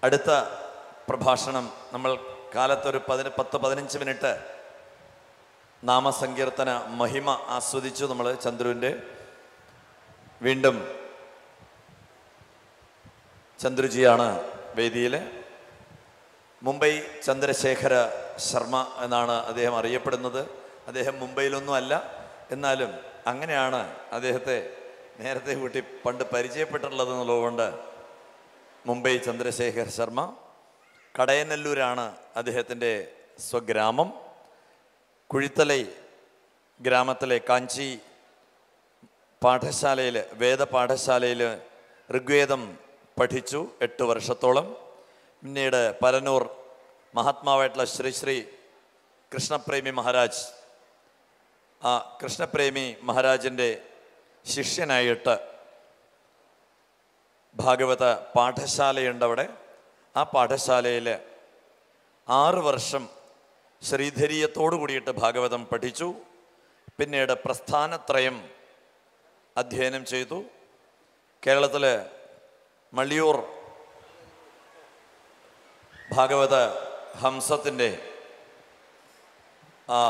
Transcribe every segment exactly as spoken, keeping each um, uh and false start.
അടുത്ത പ്രഭാഷണം നമ്മൾ കാലത്തൊരു പതിന പത്ത് പതിനഞ്ച് മിനിറ്റ് നാമസങ്കീർത്തന മഹിമ ആസ്വദിച്ചു നമ്മൾ ചന്ദ്രുവിൻ്റെ. വീണ്ടും ചന്ദ്രുജിയാണ് വേദിയിൽ. മുംബൈ ചന്ദ്രശേഖര ശർമ്മ എന്നാണ് അദ്ദേഹം അറിയപ്പെടുന്നത്. അദ്ദേഹം മുംബൈയിലൊന്നും അല്ല, എന്നാലും അങ്ങനെയാണ് അദ്ദേഹത്തെ നേരത്തെ കൂട്ടി പണ്ട് പരിചയപ്പെട്ടിട്ടുള്ളത് എന്നുള്ളതുകൊണ്ട് മുംബൈ ചന്ദ്രശേഖർ ശർമ്മ. കടയനല്ലൂരാണ് അദ്ദേഹത്തിൻ്റെ സ്വഗ്രാമം. കുഴിത്തലൈ ഗ്രാമത്തിലെ കാഞ്ചി പാഠശാലയിൽ വേദപാഠശാലയിൽ ഋഗ്വേദം പഠിച്ചു എട്ട് വർഷത്തോളം. പിന്നീട് പരനൂർ മഹാത്മാവായിട്ടുള്ള ശ്രീ ശ്രീ കൃഷ്ണപ്രേമി മഹാരാജ്, ആ കൃഷ്ണപ്രേമി മഹാരാജിൻ്റെ ശിഷ്യനായിട്ട് ഭാഗവത പാഠശാലയുണ്ട് അവിടെ. ആ പാഠശാലയിൽ ആറ് വർഷം ശ്രീധരീയത്തോടു കൂടിയിട്ട് ഭാഗവതം പഠിച്ചു. പിന്നീട് പ്രസ്ഥാനത്രയം അധ്യയനം ചെയ്തു. കേരളത്തിൽ മള്ളിയൂർ ഭാഗവത ഹംസത്തിൻ്റെ ആ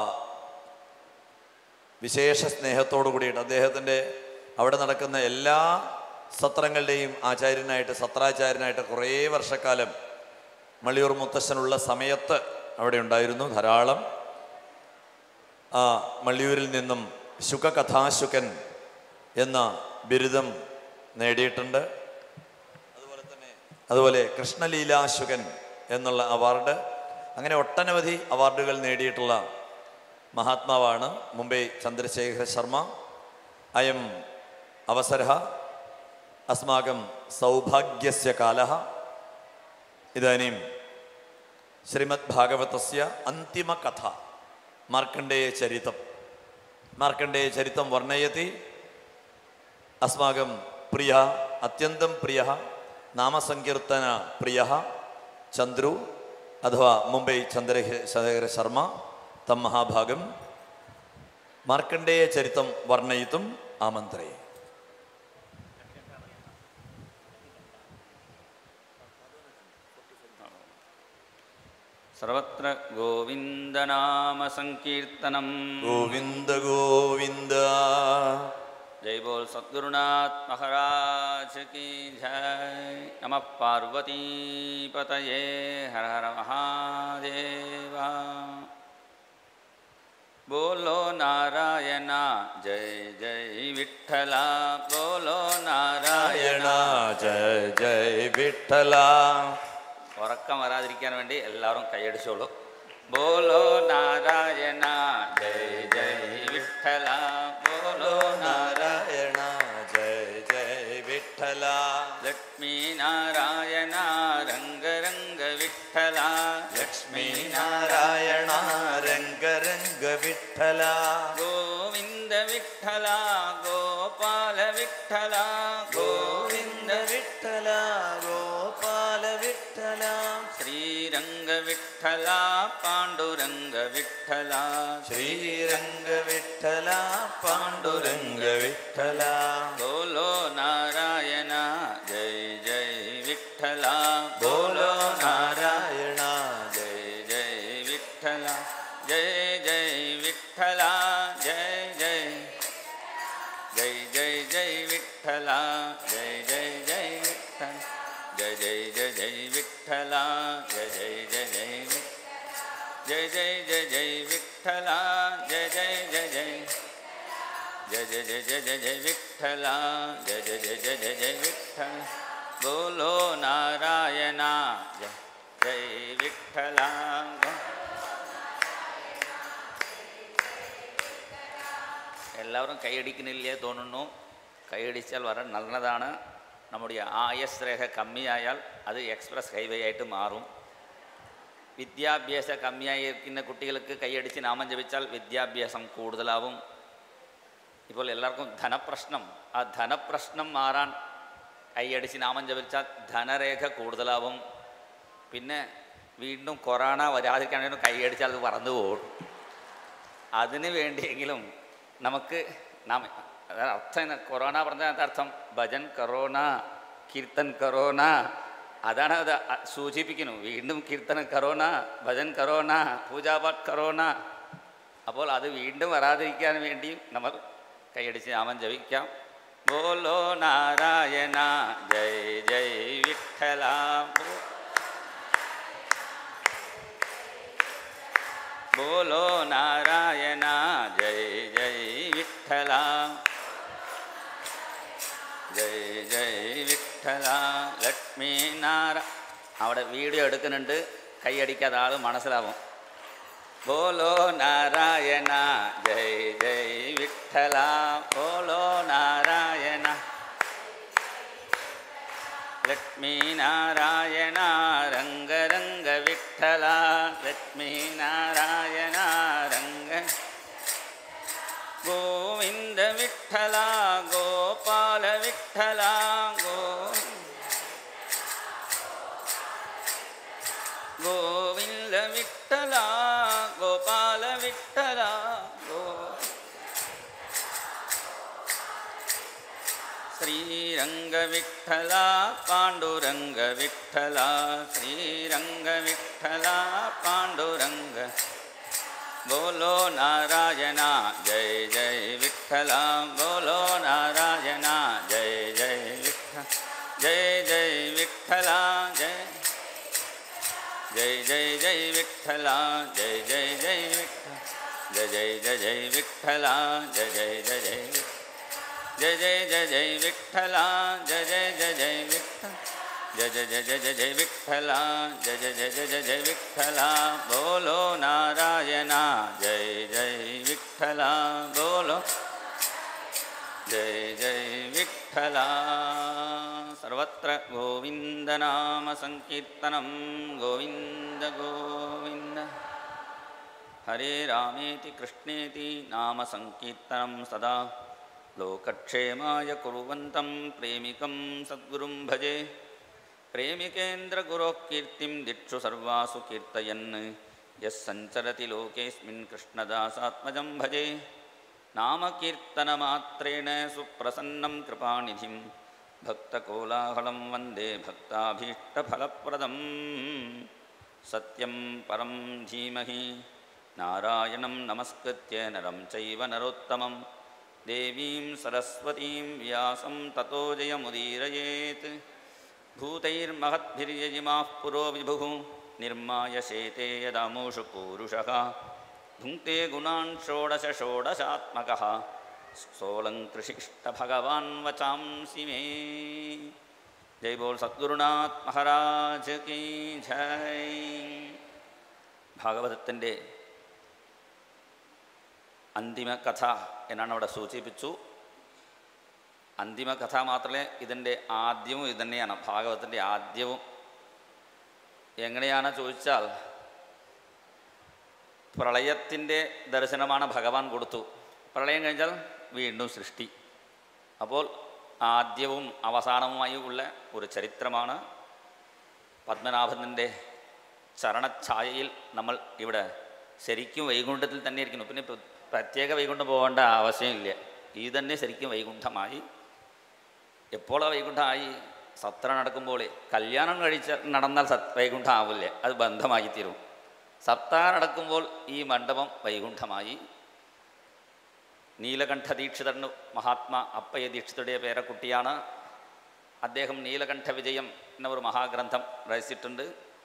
വിശേഷ സ്നേഹത്തോടു കൂടിയിട്ട് അദ്ദേഹത്തിൻ്റെ അവിടെ നടക്കുന്ന എല്ലാ സത്രങ്ങളുടെയും ആചാര്യനായിട്ട് സത്രാചാര്യനായിട്ട് കുറേ വർഷക്കാലം മള്ളിയൂർ മുത്തശ്ശനുള്ള സമയത്ത് അവിടെ ഉണ്ടായിരുന്നു. ധാരാളം ആ മള്ളിയൂരിൽ നിന്നും ശുകകഥാശുകൻ എന്ന ബിരുദം നേടിയിട്ടുണ്ട്. അതുപോലെ തന്നെ അതുപോലെ കൃഷ്ണലീലാശുകൻ എന്നുള്ള അവാർഡ്, അങ്ങനെ ഒട്ടനവധി അവാർഡുകൾ നേടിയിട്ടുള്ള മഹാത്മാവാണ് മുംബൈ ചന്ദ്രശേഖര ശർമ്മ. അയം അവസരഃ അസ്മാകം സൗഭാഗ്യസ്യ കാലഃ. ഇതാനും ശ്രീമദ് ഭാഗവതസ്യ അന്തിമ കഥ മാർക്കണ്ഡേയ ചരിതം മാർക്കണ്ഡേയ ചരിതം വർണ്ണയതി. അസ്മാകം പ്രിയ അത്യന്തം പ്രിയ നാമസങ്കീർത്തന പ്രിയ ചന്ദ്രു അഥവാ മുംബൈ ചന്ദ്രശേഖര ശർമ്മ തം മഹാഭാഗം മാർക്കണ്ഡേയ ചരിതം വർണ്ണയിത്തും ആമന്ത്രേ. സർവത്ര ഗോവിന്ദനാമ സങ്കീർത്തനം. ഗോവിന്ദ ഗോവിന്ദ. ജയ് ബോൽ സദ്ഗുരുനാഥ് മഹാരാജ് കി ജയ്. നമഃ പാർവതീപതയേ ഹര ഹര മഹാദേവ. ബോലോ നാരായണ ജയ് ജയ് വിഠല. ബോലോ നാരായണ ജയ ജയ വിഠല. ഉറക്കം വരാതിരിക്കാൻ വേണ്ടി എല്ലാവരും കൈയടിച്ചോളൂ. ബോലോ നാരായണ ജയ് ജയ് വിഠല. ബോലോ നാരായണ ജയ ജയ വിഠല. ലക്ഷ്മീ നാരായണ രംഗ രംഗ വിഠല. ലക്ഷ്മീ നാരായണ രംഗ രംഗ വിഠല. ഗോവിന്ദ വിഠല ഗോപാല വിഠല. ഗോവിന്ദ വിഠല ഗോപാല വിഠല. ശ്രീരംഗ വിഠല പാണ്ഡുരംഗ വിഠല. ശ്രീരംഗ വിഠല പാണ്ഡുരംഗ വിഠല. ബോലോ നാരായണ ജയ് ജയ് വിഠല. ബോലോ നാരായണ ജയ് ജയ് വിഠല. ജയ് ജയ് വിഠല. ജയ് ജയ് ജയ് ജയ് ജയ് വിഠല. ജയ് ജയ് ജയ് വിഠല. ജയ് ജയ് ജയ് ജയ് വിഠല. ജയ് ജയ് ജയ് ജയ് ജയ് ജയ് ജയ് ജയ് വിഠല. ജയ് ജയ് ജയ് ജയ് ജയ ജയ ജയ ജയ ജയ ജയ വിഠല. ജയ ജയ ജയ ജയ ജയ ജയ വിഠല. ബോലോ നാരായണ ജയ ജയ വിഠല. എല്ലാവരും കൈയടിക്കുന്നില്ലേ തോന്നുന്നു. കൈയടിച്ചാൽ വളരെ നല്ലതാണ്. നമ്മുടെ ആയുസ് രേഖ കമ്മിയായാൽ അത് എക്സ്പ്രസ് ഹൈവേ ആയിട്ട് മാറും. വിദ്യാഭ്യാസം കമ്മിയായിരിക്കുന്ന കുട്ടികൾക്ക് കൈയടിച്ച് നാമം ജപിച്ചാൽ വിദ്യാഭ്യാസം കൂടുതലാവും. ഇപ്പോൾ എല്ലാവർക്കും ധനപ്രശ്നം, ആ ധനപ്രശ്നം മാറാൻ കൈയടിച്ച് നാമം ജപിച്ചാൽ ധനരേഖ കൂടുതലാവും. പിന്നെ വീണ്ടും കൊറോണ വരാതിരിക്കാൻ വേണ്ടി കൈയടിച്ചാൽ അത് പറന്നു പോകും. അതിന് വേണ്ടിയെങ്കിലും നമുക്ക് നാം അർത്ഥം കൊറോണ പറഞ്ഞതിനകത്ത് അർത്ഥം ഭജൻ കറോന, കീർത്തൻ കറോന, അതാണ് അത് സൂചിപ്പിക്കുന്നു. വീണ്ടും കീർത്തനം കരോന, ഭജൻ കരോന, പൂജാപാഠ് കരോന. അപ്പോൾ അത് വീണ്ടും വരാതിരിക്കാൻ വേണ്ടി നമ്മൾ കൈയടിച്ച് നാമം ജപിക്കാം. ബോലോ നാരായണ ജയ് ജയ് വിഠല, ബോലോ നാരായണ ജയ് ജയ് വിഠല, ജയ് ജയ് വിഠല. ലക്ഷ്മി നാരാ അവിടെ വീഡിയോ എടുക്കുന്നുണ്ട്, കൈയടിക്കാതെ ആൾ മനസ്സിലാവും. ബോലോ നാരായണ ജയ് ജയ് വിഠല, ബോലോ നാരായണ. ലക്ഷ്മീ നാരായണ രംഗ രംഗ വിഠല, ലക്ഷ്മീ നാരായണ രംഗ. ഗോവിന്ദ വിഠല ഗോപാല വിഠല, ഗോ ഗോവിന്ദ വിഠല ഗോപാല വിഠല, ഗോ. ശ്രീരംഗ വിഠല പാണ്ഡുരംഗ വിഠല, ശ്രീരംഗ വിഠല പാണ്ഡുരംഗ. बोलो नारायण जय जय विठ्ठल, बोलो नारायण जय जय विठ्ठल, जय जय विठ्ठल, जय जय जय जय विठ्ठल, जय जय जय विठ्ठल, जय जय जय जय विठ्ठल, जय जय जय जय जय जय जय जय विठ्ठल, जय जय जय जय विठ्ठल, जय जय जय जय जय जय विठ्ठल, जय जय जय जय जय जय विठ्ठल. बोलो नारायण जय जय विठ्ठल, बोलो जय जय विठ्ठल. सर्वत्र गोविंद नाम संकीर्तनं, गोविंद गोविंद. हरे रामेति कृष्णेति नाम संकीर्तनं सदा. लोकक्षेमाय कुर्वन्तं प्रेमिकं सद्गुरुं भजे. प्रेमिकेन्द्र गुरोः कीर्तिं दिक्षु सर्वासु कीर्तयन्. यः सञ्चरति लोकेऽस्मिन् कृष्णदासात्मजं भजे. नामकीर्तनमात्रेण सुप्रसन्नं कृपानिधिं, भक्तकोलाहलं वन्दे भक्ताभीष्टफलप्रदं. सत्यं परं धीमहि नारायणं नमस्कृत्य नरं चैव नरोत्तमं. देवीं सरस्वतीं व्यासं ततो जयमुदीरयेत्. भूतैर्महद्भिर्यजिमाः पुरो विभुः निर्माय शेते यदामूषु पूरुषः. भुङ्क्ते गुणान् षोडश षोडशात्मकः, सोऽलङ्कृशिष्टभगवान् वचांसि मे. जय बोल सद्गुरुनाथ महाराज की जय. ഭാഗവതത്തിൻ്റെ അന്തിമ കഥ എന്നാണ് അവിടെ സൂചിപ്പിച്ചു. അന്തിമ കഥ മാത്രമേ ഇതിൻ്റെ ആദ്യവും ഇത് തന്നെയാണ്. ഭാഗവതത്തിൻ്റെ ആദ്യവും എങ്ങനെയാണ് ചോദിച്ചാൽ, പ്രളയത്തിൻ്റെ ദർശനമാണ് ഭഗവാൻ കൊടുത്തു. പ്രളയം കഴിഞ്ഞാൽ വീണ്ടും സൃഷ്ടി. അപ്പോൾ ആദ്യവും അവസാനവുമായി ഉള്ള ഒരു ചരിത്രമാണ്. പത്മനാഭൻ്റെ ചരണഛായയിൽ നമ്മൾ ഇവിടെ ശരിക്കും വൈകുണ്ഠത്തിൽ തന്നെ ഇരിക്കുന്നു. പിന്നെ പ്രത്യേക വൈകുണ്ഠം പോകേണ്ട ആവശ്യമില്ല. ഈ തന്നെ ശരിക്കും വൈകുണ്ഠമായി. എപ്പോഴാണ് വൈകുണ്ഠമായി? സത്ര നടക്കുമ്പോൾ. കല്യാണം കഴിച്ച നടന്നാൽ സത് വൈകുണ്ഠം ആവില്ല, അത് ബന്ധമായി തീരും. സപ്താഹ നടക്കുമ്പോൾ ഈ മണ്ഡപം വൈകുണ്ഠമായി. നീലകണ്ഠ ദീക്ഷിതറിന് മഹാത്മാ അപ്പയ്യ ദീക്ഷിതരുടെ പേരക്കുട്ടിയാണ് അദ്ദേഹം. നീലകണ്ഠ വിജയം എന്ന ഒരു മഹാഗ്രന്ഥം രചിച്ചിട്ടുണ്ട്.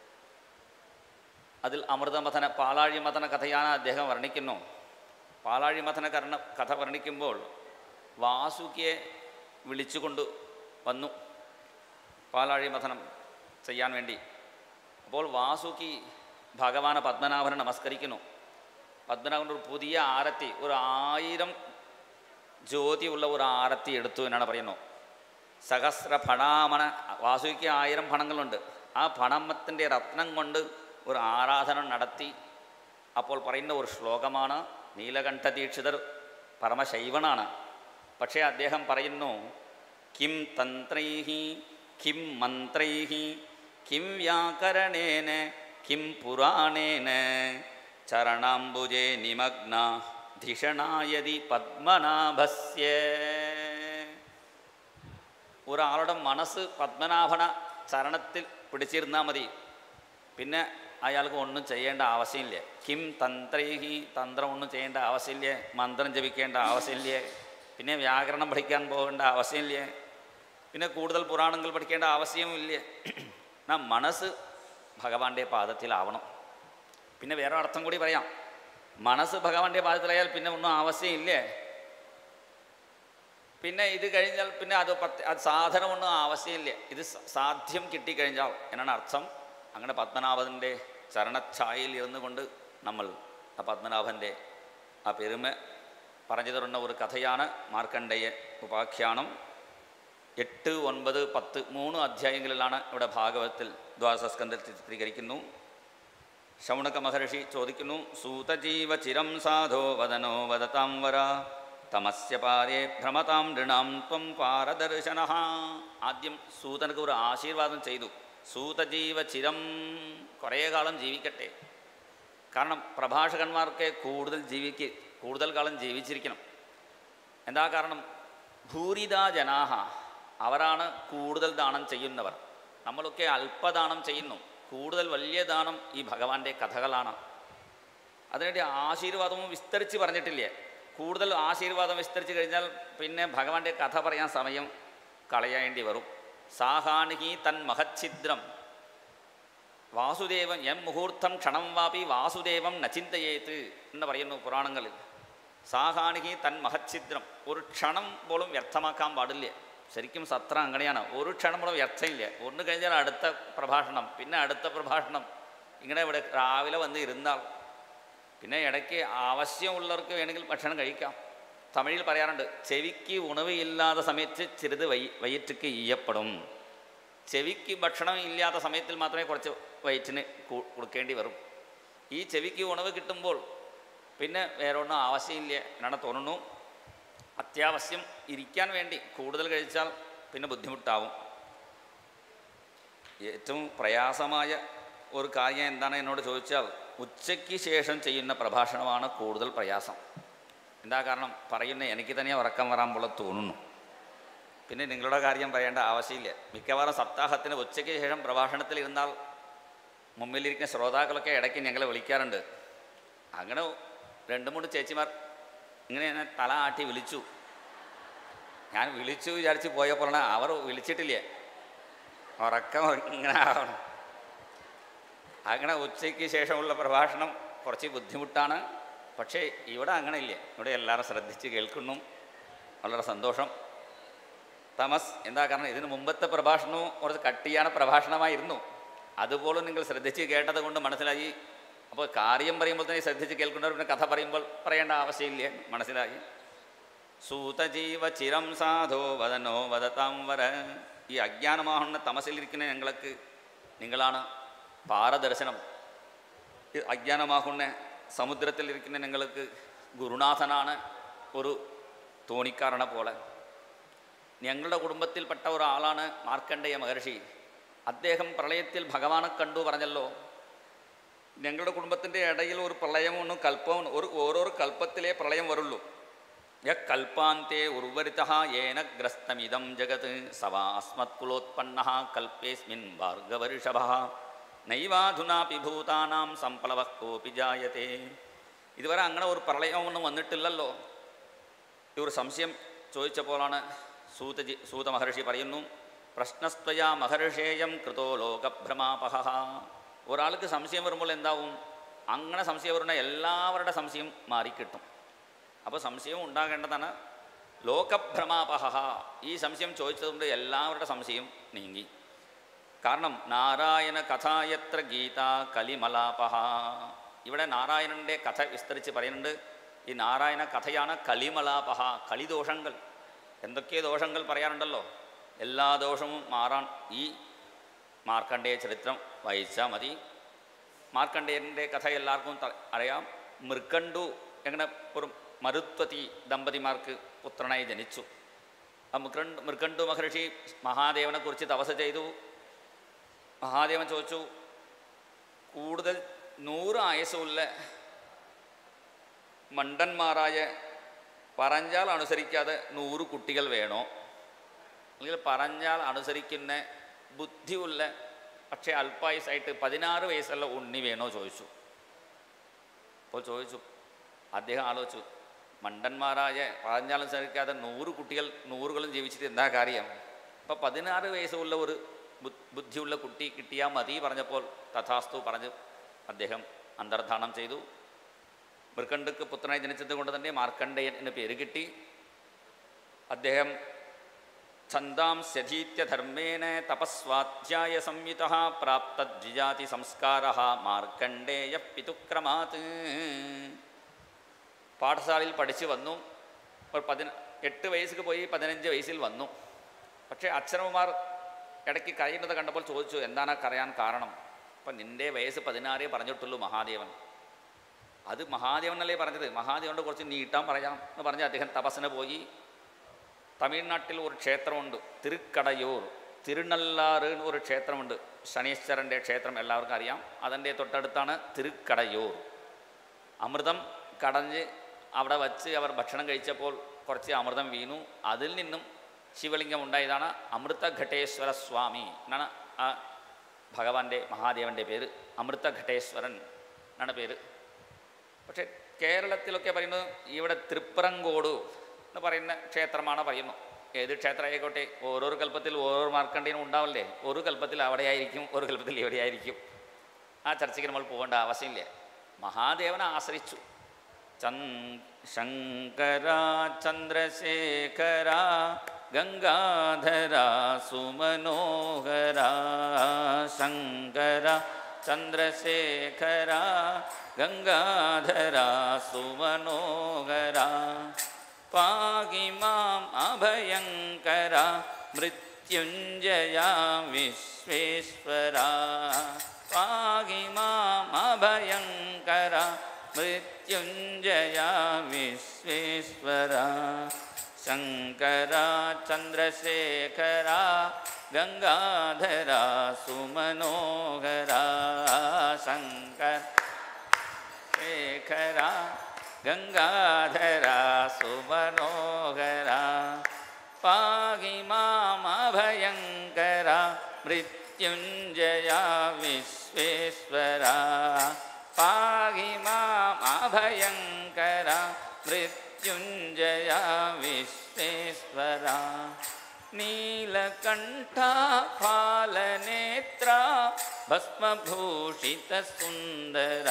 അതിൽ അമൃതമഥന പാലാഴി മഥന കഥയാണ് അദ്ദേഹം വർണ്ണിക്കുന്നു. പാലാഴി മഥന കർണ കഥ വർണ്ണിക്കുമ്പോൾ വാസുകിയെ വിളിച്ചുകൊണ്ട് വന്നു പാലാഴി മഥനം ചെയ്യാൻ വേണ്ടി. അപ്പോൾ വാസുകി ഭഗവാനെ പത്മനാഭനെ നമസ്കരിക്കുന്നു. പത്മനാഭൻ്റെ ഒരു പുതിയ ആരത്തി, ഒരു ആയിരം ജ്യോതിയുള്ള ഒരു ആരത്തി എടുത്തു എന്നാണ് പറയുന്നു. സഹസ്ര ഫണാമണ, വാസുകിക്ക് ആയിരം ഫണങ്ങളുണ്ട്. ആ ഫണമത്തിൻ്റെ രത്നം കൊണ്ട് ഒരു ആരാധന നടത്തി. അപ്പോൾ പറയുന്ന ഒരു ശ്ലോകമാണ്. നീലകണ്ഠ ദീക്ഷിതർ പരമശൈവനാണ്. പക്ഷേ അദ്ദേഹം പറയുന്നു, കിം തന്ത്രൈഹി കിം മന്ത്രൈഹി കിം വ്യാകരണേന കിം പുരാണേന ചരണാംബുജേ നിമഗ്ന ധിഷണായതി പത്മനാഭസ്യ. ഒരാളുടെ മനസ്സ് പത്മനാഭന ചരണത്തിൽ പിടിച്ചിരുന്നാൽ മതി. പിന്നെ അയാൾക്ക് ഒന്നും ചെയ്യേണ്ട ആവശ്യമില്ല. കിം തന്ത്രൈഹി, തന്ത്രം ഒന്നും ചെയ്യേണ്ട ആവശ്യമില്ല, മന്ത്രം ജപിക്കേണ്ട ആവശ്യമില്ല, പിന്നെ വ്യാകരണം പഠിക്കാൻ പോകേണ്ട ആവശ്യമില്ല, പിന്നെ കൂടുതൽ പുരാണങ്ങൾ പഠിക്കേണ്ട ആവശ്യമില്ല. നാം മനസ്സ് ഭഗവാന്റെ പാദത്തിലാവണം. പിന്നെ വേറെ അർത്ഥം കൂടി പറയാം, മനസ്സ് ഭഗവാന്റെ പാദത്തിലായാൽ പിന്നെ ഒന്നും ആവശ്യമില്ലേ. പിന്നെ ഇത് കഴിഞ്ഞാൽ പിന്നെ അത് പ്രത്യേക അത് സാധനമൊന്നും ആവശ്യമില്ല. ഇത് സാധ്യം കിട്ടിക്കഴിഞ്ഞാൽ എന്നാണ് അർത്ഥം. അങ്ങനെ പത്മനാഭൻ്റെ ചരണഛായയിൽ ഇരുന്നു കൊണ്ട് നമ്മൾ ആ പത്മനാഭൻ്റെ ആ പെരുമ പറഞ്ഞു തരുന്ന ഒരു കഥയാണ് മാർക്കണ്ഡേയ ഉപാഖ്യാനം. എട്ട് ഒൻപത് പത്ത് മൂന്ന് അധ്യായങ്ങളിലാണ് ഇവിടെ ഭാഗവതത്തിൽ ദ്വാദശസ്കന്ധത്തിൽ ചിത്രീകരിക്കുന്നു. ശൗനക മഹർഷി ചോദിക്കുന്നു, സൂതജീവ ചിരം സാധോ വദനോ വദതാം വര തമസ്യ പാരേ ഭ്രമതാം നൃണാം ത്വം പാരദർശന. ആദ്യം സൂതനക്ക് ഒരു ആശീർവാദം ചെയ്തു. സൂതജീവ ചിരം, കുറേ കാലം ജീവിക്കട്ടെ. കാരണം പ്രഭാഷകന്മാർക്ക് കൂടുതൽ ജീവിക്ക് കൂടുതൽ കാലം ജീവിച്ചിരിക്കണം. എന്താ കാരണം? ഭൂരിതാ ജനാഹ, അവരാണ് കൂടുതൽ ദാനം ചെയ്യുന്നവർ. നമ്മളൊക്കെ അല്പദാനം ചെയ്യുന്നു, കൂടുതൽ വലിയ ദാനം ഈ ഭഗവാന്റെ കഥകളാണ്. അതിനുവേണ്ടി ആശീർവാദവും വിസ്തരിച്ച് പറഞ്ഞിട്ടില്ലേ. കൂടുതൽ ആശീർവാദം വിസ്തരിച്ച് കഴിഞ്ഞാൽ പിന്നെ ഭഗവാന്റെ കഥ പറയാൻ സമയം കളയേണ്ടി വരും. സാഹാനിഹി തൻ മഹച്ഛിദ്രം വാസുദേവം എം മുഹൂർത്തം ക്ഷണം വാപി വാസുദേവം നചിന്തയേത്ത് എന്ന് പറയുന്നു പുരാണങ്ങളിൽ. സാഹാനിഹി തൻ മഹച്ഛിദ്രം, ഒരു ക്ഷണം പോലും വ്യർത്ഥമാക്കാൻ പാടില്ല. ശരിക്കും സത്രം അങ്ങനെയാണ്. ഒരു ക്ഷണം പോലും വ്യർത്ഥമില്ല. ഒന്ന് കഴിഞ്ഞാൽ അടുത്ത പ്രഭാഷണം, പിന്നെ അടുത്ത പ്രഭാഷണം, ഇങ്ങനെ ഇവിടെ രാവിലെ വന്ന് ഇരുന്നാൽ പിന്നെ ഇടയ്ക്ക് ആവശ്യമുള്ളവർക്ക് വേണമെങ്കിൽ ഭക്ഷണം കഴിക്കാം. തമിഴിൽ പറയാറുണ്ട്, ചെവിക്ക് ഉണവ് ഇല്ലാത്ത സമയത്ത് ചെറുത് വൈ വയറ്റുക്ക് ഈയപ്പെടും. ചെവിക്ക് ഭക്ഷണം ഇല്ലാത്ത സമയത്തിൽ മാത്രമേ കുറച്ച് വയറ്റിന് കൊടുക്കേണ്ടി വരും. ഈ ചെവിക്ക് ഉണവ് കിട്ടുമ്പോൾ പിന്നെ വേറെ ഒന്നും ആവശ്യമില്ല എന്നാണ് തോന്നുന്നു. അത്യാവശ്യം ഇരിക്കാൻ വേണ്ടി കൂടുതൽ കഴിച്ചാൽ പിന്നെ ബുദ്ധിമുട്ടാവും. ഏറ്റവും പ്രയാസമായ ഒരു കാര്യം എന്താണ് എന്നോട് ചോദിച്ചാൽ, ഉച്ചയ്ക്ക് ശേഷം ചെയ്യുന്ന പ്രഭാഷണമാണ് കൂടുതൽ പ്രയാസം. എന്താ കാരണം? പറയുന്ന എനിക്ക് തന്നെ ഉറക്കം വരാൻ പോലെ തോന്നുന്നു. പിന്നെ നിങ്ങളുടെ കാര്യം പറയേണ്ട ആവശ്യമില്ല. മിക്കവാറും സപ്താഹത്തിന് ഉച്ചയ്ക്ക് ശേഷം പ്രഭാഷണത്തിൽ ഇരുന്നാൽ മുമ്പിലിരിക്കുന്ന ശ്രോതാക്കളൊക്കെ ഇടയ്ക്ക് ഞങ്ങളെ വിളിക്കാറുണ്ട്. അങ്ങനെ രണ്ട് മൂന്ന് ചേച്ചിമാർ ഇങ്ങനെ എന്നെ തല ആട്ടി വിളിച്ചു. ഞാൻ വിളിച്ചു വിചാരിച്ച് പോയപ്പോഴാണ് അവർ വിളിച്ചിട്ടില്ല, ഉറക്കം ഇങ്ങനെ ആവണം. അങ്ങനെ ഉച്ചയ്ക്ക് ശേഷമുള്ള പ്രഭാഷണം കുറച്ച് ബുദ്ധിമുട്ടാണ്. പക്ഷേ ഇവിടെ അങ്ങനെ ഇല്ല. ഇവിടെ എല്ലാവരും ശ്രദ്ധിച്ച് കേൾക്കുന്നു, വളരെ സന്തോഷം. തമസ് എന്താ കാരണം? ഇതിന് മുമ്പത്തെ പ്രഭാഷണവും കുറച്ച് കട്ടിയാണ് പ്രഭാഷണമായിരുന്നു. അതുപോലും നിങ്ങൾ ശ്രദ്ധിച്ച് കേട്ടത് കൊണ്ട് മനസ്സിലായി. അപ്പോൾ കാര്യം പറയുമ്പോൾ തന്നെ ശ്രദ്ധിച്ച് കേൾക്കുന്നവർ പിന്നെ കഥ പറയുമ്പോൾ പറയേണ്ട ആവശ്യമില്ല, മനസ്സിലായി. സൂതജീവ ചിരം സാധോ വദനോ വദതാം വര. ഈ അജ്ഞാനമാകുന്ന തമസിലിരിക്കുന്ന ഞങ്ങൾക്ക് നിങ്ങളാണ് പാരദർശനം. ഈ അജ്ഞാനമാകുന്ന സമുദ്രത്തിലിരിക്കുന്ന ഞങ്ങൾക്ക് ഗുരുനാഥനാണ് ഒരു തോണിക്കാരനെ പോലെ. ഞങ്ങളുടെ കുടുംബത്തിൽപ്പെട്ട ഒരാളാണ് മാർക്കണ്ഡേയ മഹർഷി. അദ്ദേഹം പ്രളയത്തിൽ ഭഗവാനെ കണ്ടു പറഞ്ഞല്ലോ. ഞങ്ങളുടെ കുടുംബത്തിൻ്റെ ഇടയിൽ ഒരു പ്രളയമൊന്നും കൽപ്പവും ഒരു ഓരോരോ കൽപ്പത്തിലേ പ്രളയം വരുള്ളൂ. യ കൽപ്പാന്തേ ഉർവരിതഃ യേന ഗ്രസ്തമിദം ജഗത് സവാ അസ്മത് കുലോത്പന്നഃ കൽപ്പേസ്മിൻ ഭാർഗവഋഷഭഃ നൈവാധുനാപി ഭൂതാനാം സംപ്ലവഃ കോപി ജായതേ. ഇതുവരെ അങ്ങനെ ഒരു പ്രളയമൊന്നും വന്നിട്ടില്ലല്ലോ. ഈ ഒരു സംശയം ചോദിച്ചപ്പോഴാണ് സൂതജി സൂത മഹർഷി പറയുന്നു, പ്രശ്നസ്ത്വയാ മഹർഷേയം കൃതോ ലോകഭ്രമാപഹ. ഒരാൾക്ക് സംശയം വരുമ്പോൾ എന്താവും? അങ്ങനെ സംശയം വരുന്ന എല്ലാവരുടെ സംശയം മാറിക്കിട്ടും. അപ്പോൾ സംശയം ഉണ്ടാകേണ്ടതാണ്. ലോകഭ്രമാപഹ, ഈ സംശയം ചോദിച്ചതുകൊണ്ട് എല്ലാവരുടെ സംശയം നീങ്ങി. കാരണം നാരായണ കഥായത്ര ഗീത കലിമലാപഹ. ഇവിടെ നാരായണൻ്റെ കഥ വിസ്തരിച്ച് പറയുന്നുണ്ട്. ഈ നാരായണ കഥയാണ് കലിമലാപഹ, കളിദോഷങ്ങൾ. എന്തൊക്കെ ദോഷങ്ങൾ പറയാറുണ്ടല്ലോ, എല്ലാ ദോഷവും മാറാൻ ഈ മാർക്കണ്ഡേയ ചരിത്രം വായിച്ചാൽ മതി. മാർക്കണ്ഡേയൻ്റെ കഥ എല്ലാവർക്കും അറിയാം. മൃക്കണ്ടു എങ്ങനെ ഒരു മരുത്വതി ദമ്പതിമാർക്ക് പുത്രനായി ജനിച്ചു. ആ മൃക്കണ്ടു മൃക്കണ്ടു മഹർഷി മഹാദേവനെക്കുറിച്ച് തപസ് ചെയ്തു. മഹാദേവൻ ചോദിച്ചു, കൂടുതൽ നൂറ് ആയുസ്സുള്ള മണ്ടന്മാരായ പറഞ്ഞാൽ അനുസരിക്കാതെ നൂറ് കുട്ടികൾ വേണോ, അല്ലെങ്കിൽ പറഞ്ഞാൽ അനുസരിക്കുന്ന ബുദ്ധിയുള്ള പക്ഷേ അല്പായുസായിട്ട് പതിനാറ് വയസ്സുള്ള ഉണ്ണി വേണോ ചോദിച്ചു. അപ്പോൾ ചോദിച്ചു, അദ്ദേഹം ആലോചിച്ചു, മണ്ടന്മാരായ പറഞ്ഞാലും സാധിക്കാതെ നൂറ് കുട്ടികൾ നൂറുകളും ജീവിച്ചിട്ട് എന്താ കാര്യം? അപ്പോൾ പതിനാറ് വയസ്സുള്ള ഒരു ബുദ്ധിയുള്ള കുട്ടി കിട്ടിയാൽ മതി പറഞ്ഞപ്പോൾ തഥാസ്തു പറഞ്ഞ് അദ്ദേഹം അന്തർധാനം ചെയ്തു. മൃക്കണ്ഡക്ക് പുത്രനായി ജനിച്ചത് കൊണ്ട് തന്നെ മാർക്കണ്ഡേയൻ എന്ന പേര് കിട്ടി. അദ്ദേഹം ഛന്ദാംസ്യധീത്യധർമ്മേന തപസ്വാധ്യായ സംയുതഃ പ്രാപ്ത ദ്വിജാതി സംസ്കാരഃ മാർക്കണ്ഡേയ പിതുക്രമാത്. പാഠശാലയിൽ പഠിച്ചു വന്നു. ഒരു പതിന എട്ട് വയസ്സിൽ പോയി പതിനഞ്ച് വയസ്സിൽ വന്നു. പക്ഷേ അച്ഛനമ്മമാർ ഇടയ്ക്ക് കരയുന്നത് കണ്ടപ്പോൾ ചോദിച്ചു, എന്താണ് കരയാൻ കാരണം? അപ്പം നിൻ്റെ വയസ്സ് പതിനാറേ പറഞ്ഞിട്ടുള്ളൂ മഹാദേവൻ. അത് മഹാദേവനല്ലേ പറഞ്ഞത്, മഹാദേവനോട് കുറച്ച് നീട്ടാൻ പറയാം എന്ന് പറഞ്ഞ് അദ്ദേഹം തപസ്സിന് പോയി. തമിഴ്നാട്ടിൽ ഒരു ക്ഷേത്രമുണ്ട്, തിരുക്കടയൂർ, തിരുനല്ലാറ് ഒരു ക്ഷേത്രമുണ്ട്, ശനീശ്വരൻ്റെ ക്ഷേത്രം എല്ലാവർക്കും അറിയാം. അതിൻ്റെ തൊട്ടടുത്താണ് തിരുക്കടയൂർ. അമൃതം കടഞ്ഞ് അവിടെ വച്ച് അവർ ഭക്ഷണം കഴിച്ചപ്പോൾ കുറച്ച് അമൃതം വീണു. അതിൽ നിന്നും ശിവലിംഗം ഉണ്ടായതാണ് അമൃതഘട്ടേശ്വര സ്വാമി എന്നാണ് ആ ഭഗവാന്റെ മഹാദേവൻ്റെ പേര്. അമൃതഘട്ടേശ്വരൻ എന്നാണ് പേര്. പക്ഷേ കേരളത്തിലൊക്കെ പറയുന്നത് ഇവിടെ തൃപ്പറങ്കോട് എന്ന് പറയുന്ന ക്ഷേത്രമാണ് പറയുന്നു. ഏത് ക്ഷേത്രം ആയിക്കോട്ടെ, ഓരോരോ കൽപ്പത്തിൽ ഓരോ മാർക്കണ്ടേനും ഉണ്ടാവില്ലേ. ഒരു കൽപ്പത്തിൽ അവിടെയായിരിക്കും, ഒരു കൽപ്പത്തിൽ എവിടെയായിരിക്കും. ആ ചർച്ചയ്ക്ക് നമ്മൾ പോകേണ്ട ആവശ്യമില്ല. മഹാദേവനെ ആശ്രയിച്ചു. ശങ്കര ചന്ദ്രശേഖര ഗംഗാധര സുമനോഹര. ശങ്കര ചന്ദ്രശേഖര ഗംഗാധര സുമനോഹര. പാഹി മാം അഭയങ്കര മൃത്യുഞ്ജയ വിശ്വേശ്വര. പാഹി മാം അഭയങ്കര മൃത്യുഞ്ജയ വിശ്വേശ്വര. ശങ്കര ചന്ദ്രശേഖര ഗംഗാധര സുമനോഹര. ശങ്കര ശേഖര ഗംഗാധര സുമനോഹര. പാഹി മാം അഭയങ്കര മൃത്യുഞ്ജയ വിശ്വേശ്വര. പാഹി മാം അഭയങ്കര മൃത്യുഞ്ജയ വിശ്വേശ്വര. നീലകണ്ഠ ഫാലനേത്ര ഭസ്മഭൂഷിത സുന്ദര.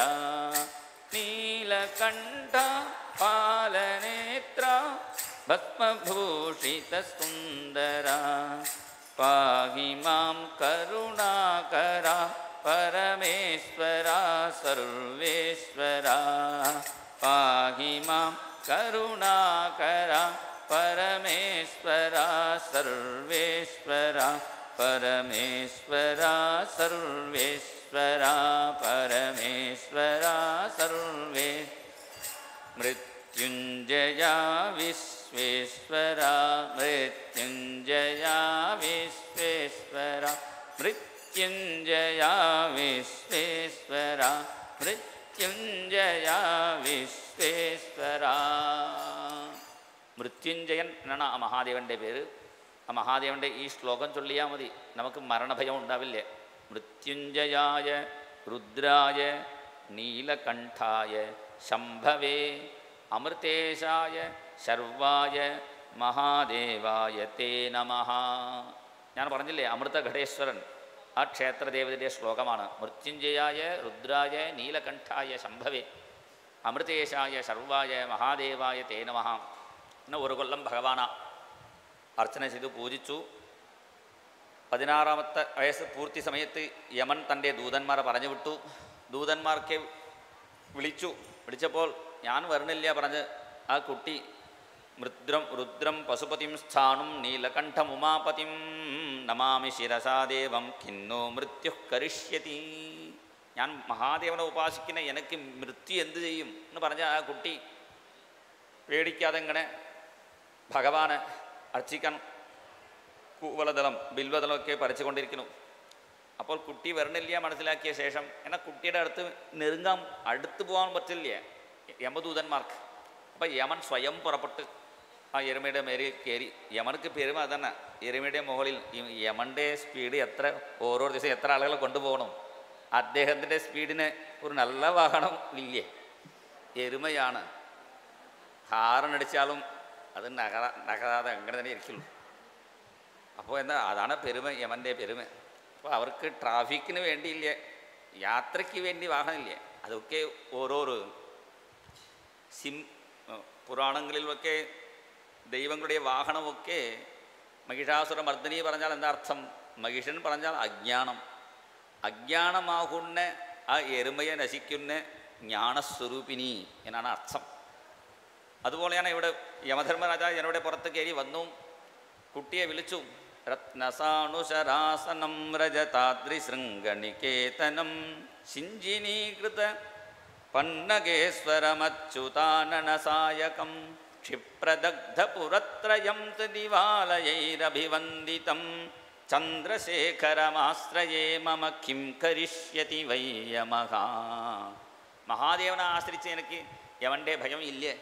നീലകണ്ഠ ഫാലനേത്ര ഭസ്മഭൂഷിത സുന്ദര. പാഹി മാം കരുണാകര പരമേശ്വര സർവേശ്വര. പാഹി മാം കരുണാകര പരമേശ്വര സർവേശ്വര. പരമേശ്വര സർവേശ്വര. പരമേശ്വര സർവേ. മൃത്യുഞ്ജയ വിശ്വേശ്വര. മൃത്യുഞ്ജയ വിശ്വേശ്വര. മൃത്യുഞ്ജയ വിശ്വേശ്വര. മൃത്യുഞ്ജയ വിശ്വേശ്വര. മൃത്യുഞ്ജയൻ എന്നാണ് ആ മഹാദേവൻ്റെ പേര്. ആ മഹാദേവൻ്റെ ഈ ശ്ലോകം ചൊല്ലിയാൽ മതി, നമുക്ക് മരണഭയം ഉണ്ടാവില്ലേ. മൃത്യുഞ്ജയായ രുദ്രായ നീലകണ്ഠായ ശംഭവേ അമൃതേശായ ശർവായ മഹാദേവായ തേ നമഃ. ഞാൻ പറഞ്ഞില്ലേ അമൃതഘടേശ്വരൻ, ആ ക്ഷേത്രദേവതയുടെ ശ്ലോകമാണ്. മൃത്യുഞ്ജയായ രുദ്രായ നീലകണ്ഠായ ശംഭവേ അമൃതേശായ ശർവായ മഹാദേവായ തേ നമഃ എന്ന് ഒരു കൊല്ലം ഭഗവാന അർച്ചന ചെയ്തു പൂജിച്ചു. പതിനാറാമത്തെ വയസ്സ് പൂർത്തി സമയത്ത് യമൻ തൻ്റെ ദൂതന്മാരെ പറഞ്ഞു വിട്ടു. ദൂതന്മാർക്ക് വിളിച്ചു. വിളിച്ചപ്പോൾ ഞാൻ വരണില്ല പറഞ്ഞ് ആ കുട്ടി മൃദ്രം രുദ്രം പശുപതിം സ്ഥാണും നീലകണ്ഠം ഉമാപതിം നമാമി ശിരസാദേവം കിന്നോ മൃത്യു കരിഷ്യതി. ഞാൻ മഹാദേവനെ ഉപാസിക്കുന്ന എനിക്ക് മൃത്യു എന്ത് ചെയ്യും എന്ന് പറഞ്ഞ ആ കുട്ടി പേടിക്കാതെ ഇങ്ങനെ ഭഗവാനെ അർച്ചിക്കാൻ കൂവലദളം ബിൽവദളമൊക്കെ പറിച്ചുകൊണ്ടിരിക്കുന്നു. അപ്പോൾ കുട്ടി വരണില്ല മനസ്സിലാക്കിയ ശേഷം എന്നാൽ കുട്ടിയുടെ അടുത്ത് നെരുങ്ങാൻ അടുത്ത് പോകാൻ പറ്റില്ല യമദൂതന്മാർക്ക്. അപ്പം യമൻ സ്വയം പുറപ്പെട്ട് ആ എരുമയുടെ മേലിൽ കയറി. യമർക്ക് പെരുമ അതന്നെ. എരുമയുടെ മുകളിൽ ഈ യമൻ്റെ സ്പീഡ് എത്ര, ഓരോ ദിവസം എത്ര ആളുകളെ കൊണ്ടുപോകണം. അദ്ദേഹത്തിൻ്റെ സ്പീഡിന് ഒരു നല്ല വാഹനം ഇല്ലേ, എരുമയാണ്. ഹാറനടിച്ചാലും അത് നഗ നഗരാതെ അങ്ങനെ തന്നെ ഇരിക്കുള്ളൂ. അപ്പോൾ എന്താ, അതാണ് പെരുമ, യമൻ്റെ പെരുമ. അപ്പോൾ അവർക്ക് ട്രാഫിക്കിന് വേണ്ടിയില്ല, യാത്രയ്ക്ക് വേണ്ടി വാഹനമില്ല. അതൊക്കെ ഓരോരോ സിം പുരാണങ്ങളിലൊക്കെ ദൈവങ്ങളുടെ വാഹനമൊക്കെ മഹിഷാസുര മർദ്ദിനി പറഞ്ഞാൽ എന്താ അർത്ഥം? മഹിഷൻ പറഞ്ഞാൽ അജ്ഞാനം. അജ്ഞാനമാകുന്ന ആ എരുമയെ നശിക്കുന്ന ജ്ഞാനസ്വരൂപിണി എന്നാണ് അർത്ഥം. അതുപോലെയാണ് ഇവിടെ യമധർമ്മരാജാവ് എന്നോടെ പുറത്ത് കയറി വന്നു, കുട്ടിയെ വിളിച്ചു. രത്നസാണുശരാസനം രജതാദ്രിശൃംഗനികേതനം ശിഞ്ചിനീകൃത പന്നഗേശ്വരമച്യുതാനനസായകം ക്ഷിപ്രദഗ്ധപുരത്രയം ദിവാലയൈരഭിവന്ദിതം ചന്ദ്രശേഖരമാശ്രയേ മമ കിം കരിഷ്യതി വൈ യമഃ. മഹാദേവനെ ആശ്രയിച്ച് എനിക്ക് യമൻ്റെ ഭയം ഇല്ലേ?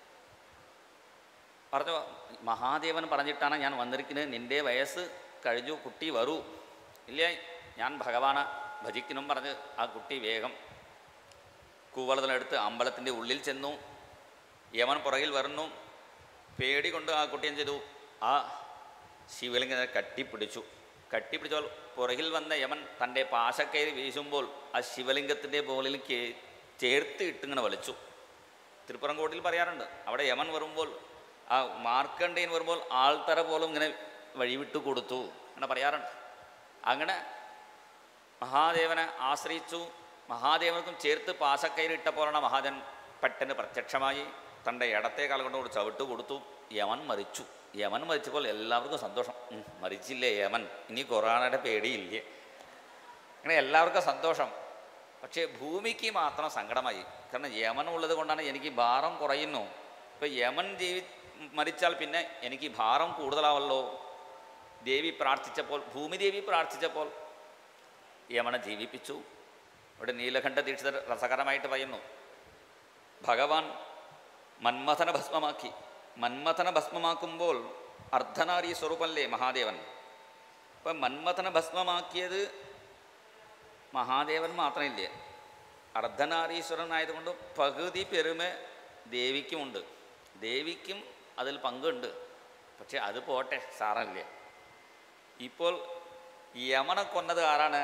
പറഞ്ഞു, മഹാദേവൻ പറഞ്ഞിട്ടാണ് ഞാൻ വന്നിരിക്കുന്നത്, നിൻ്റെ വയസ്സ് കഴിഞ്ഞു, കുട്ടി വരൂ. ഇല്ലേ, ഞാൻ ഭഗവാനെ ഭജിക്കണം പറഞ്ഞ് ആ കുട്ടി വേഗം കൂവളത്തിലെടുത്ത് അമ്പലത്തിൻ്റെ ഉള്ളിൽ ചെന്നു. യമൻ പുറകിൽ വരുന്നു. പേടി കൊണ്ട് ആ കുട്ടി എന്ത് ചെയ്തു, ആ ശിവലിംഗത്തെ കട്ടിപ്പിടിച്ചു. കട്ടിപ്പിടിച്ചാൽ പുറകിൽ വന്ന യമൻ തൻ്റെ പാശക്കയറി വീശുമ്പോൾ ആ ശിവലിംഗത്തിൻ്റെ മുകളിൽ ചേർത്ത് ഇട്ടിങ്ങനെ വലിച്ചു. തിരുപ്പുറംകോട്ടിൽ പറയാറുണ്ട്, അവിടെ യമൻ വരുമ്പോൾ, ആ മാർക്കണ്ഡേയൻ വരുമ്പോൾ ആൾത്തറ പോലും ഇങ്ങനെ വഴിവിട്ടു കൊടുത്തു അങ്ങനെ പറയാറുണ്ട്. അങ്ങനെ മഹാദേവനെ ആശ്രയിച്ചു. മഹാദേവനക്കും ചേർത്ത് പാശക്കയറി ഇട്ട പോലാണ് മഹാദേവൻ പെട്ടെന്ന് പ്രത്യക്ഷമായി തൻ്റെ ഇടത്തെ കാലം കൊണ്ട് ഒരു ചവിട്ട് കൊടുത്തു. യമൻ മരിച്ചു. യമൻ മരിച്ചപ്പോൾ എല്ലാവർക്കും സന്തോഷം. മരിച്ചില്ലേ യമൻ, ഇനി കൊറോണയുടെ പേടിയില്ലേ, അങ്ങനെ എല്ലാവർക്കും സന്തോഷം. പക്ഷേ ഭൂമിക്ക് മാത്രം സങ്കടമായി. കാരണം യമൻ ഉള്ളത് കൊണ്ടാണ് എനിക്ക് ഭാരം കുറയുന്നു. ഇപ്പോൾ യമൻ ജീവി മരിച്ചാൽ പിന്നെ എനിക്ക് ഭാരം കൂടുതലാവല്ലോ. ദേവി പ്രാർത്ഥിച്ചപ്പോൾ, ഭൂമിദേവി പ്രാർത്ഥിച്ചപ്പോൾ യമനെ ജീവിപ്പിച്ചു. ഇവിടെ നീലകണ്ഠ ദീക്ഷിതർ രസകരമായിട്ട് പറയുന്നു, ഭഗവാൻ മന്മഥന ഭസ്മമാക്കി. മന്മഥന ഭസ്മമാക്കുമ്പോൾ അർദ്ധനാരീ സ്വരൂപമല്ലേ മഹാദേവൻ. ഇപ്പം മന്മഥന ഭസ്മമാക്കിയത് മഹാദേവൻ മാത്രമില്ല, അർദ്ധനാരീശ്വരനായതുകൊണ്ട് പകുതി പെരുമ ദേവിക്കുമുണ്ട്. ദേവിക്കും അതിൽ പങ്കുണ്ട്. പക്ഷെ അത് പോട്ടെ, സാറല്ലേ. ഇപ്പോൾ യമനെ കൊന്നത് ആരാണ്?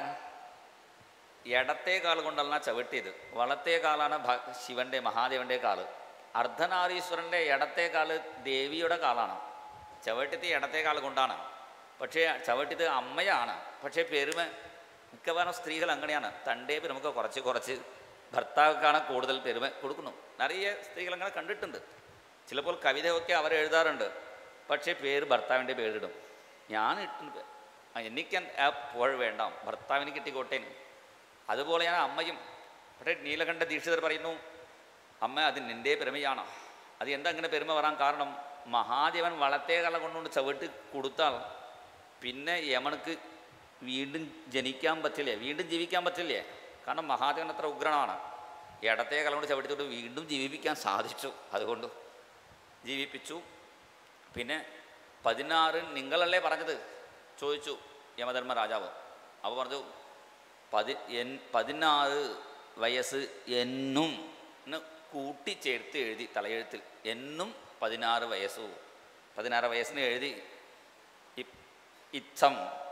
ഇടത്തെ കാൽ കൊണ്ടല്ല ചവിട്ടിയത്, വളത്തെ കാലാണ് ശിവൻ്റെ മഹാദേവൻ്റെ കാല്. അർദ്ധനാരീശ്വരൻ്റെ ഇടത്തെ കാല് ദേവിയുടെ കാലാണ്. ചവിട്ടിയത് ഇടത്തെ കാൽ കൊണ്ടാണ്. പക്ഷേ ചവിട്ടിയത് അമ്മയാണ്. പക്ഷേ പെരുമ മിക്കവാറും സ്ത്രീകൾ അങ്ങനെയാണ്, തൻ്റെ പെരുമക്ക് കുറച്ച് കുറച്ച് ഭർത്താവിനാണ് കൂടുതൽ പെരുമ കൊടുക്കുന്നു. നിറയെ സ്ത്രീകൾ അങ്ങനെ കണ്ടിട്ടുണ്ട്. ചിലപ്പോൾ കവിതയൊക്കെ അവർ എഴുതാറുണ്ട്, പക്ഷേ പേര് ഭർത്താവിൻ്റെ പേരിടും. ഞാൻ ഇട്ടുണ്ട്, എനിക്ക് ആ പുഴ വേണ്ട, ഭർത്താവിന് കിട്ടിക്കോട്ടേന്. അതുപോലെയാണ് അമ്മയും. പക്ഷേ നീലകണ്ഠ ദീക്ഷിതർ പറയുന്നു, അമ്മ അത് നിൻ്റെ പെരുമയാണ്. അത് എന്താ അങ്ങനെ പെരുമ വരാൻ കാരണം? മഹാദേവൻ വളത്തെ കല കൊണ്ടുകൊണ്ട് ചവിട്ട് കൊടുത്താൽ പിന്നെ യമനക്ക് വീണ്ടും ജനിക്കാൻ പറ്റില്ലേ, വീണ്ടും ജീവിക്കാൻ പറ്റില്ലേ? കാരണം മഹാദേവൻ അത്ര ഉഗ്രനാണ്. ഇടത്തെ കല കൊണ്ട് ചവിട്ടിത്തോട്ട് വീണ്ടും ജീവിപ്പിക്കാൻ സാധിച്ചു. അതുകൊണ്ട് ജീവിപ്പിച്ചു. പിന്നെ പതിനാറ് നിങ്ങളല്ലേ പറഞ്ഞത് ചോദിച്ചു യമധർമ്മ രാജാവ്. അപ്പോൾ പറഞ്ഞു, പതി എൻ പതിനാറ് വയസ്സ് എന്നും എന്ന് കൂട്ടിച്ചേർത്ത് എഴുതി തലയെഴുത്തിൽ. എന്നും പതിനാറ് വയസ്സു. പതിനാറ് വയസ്സിന് എഴുതി ഇത്തം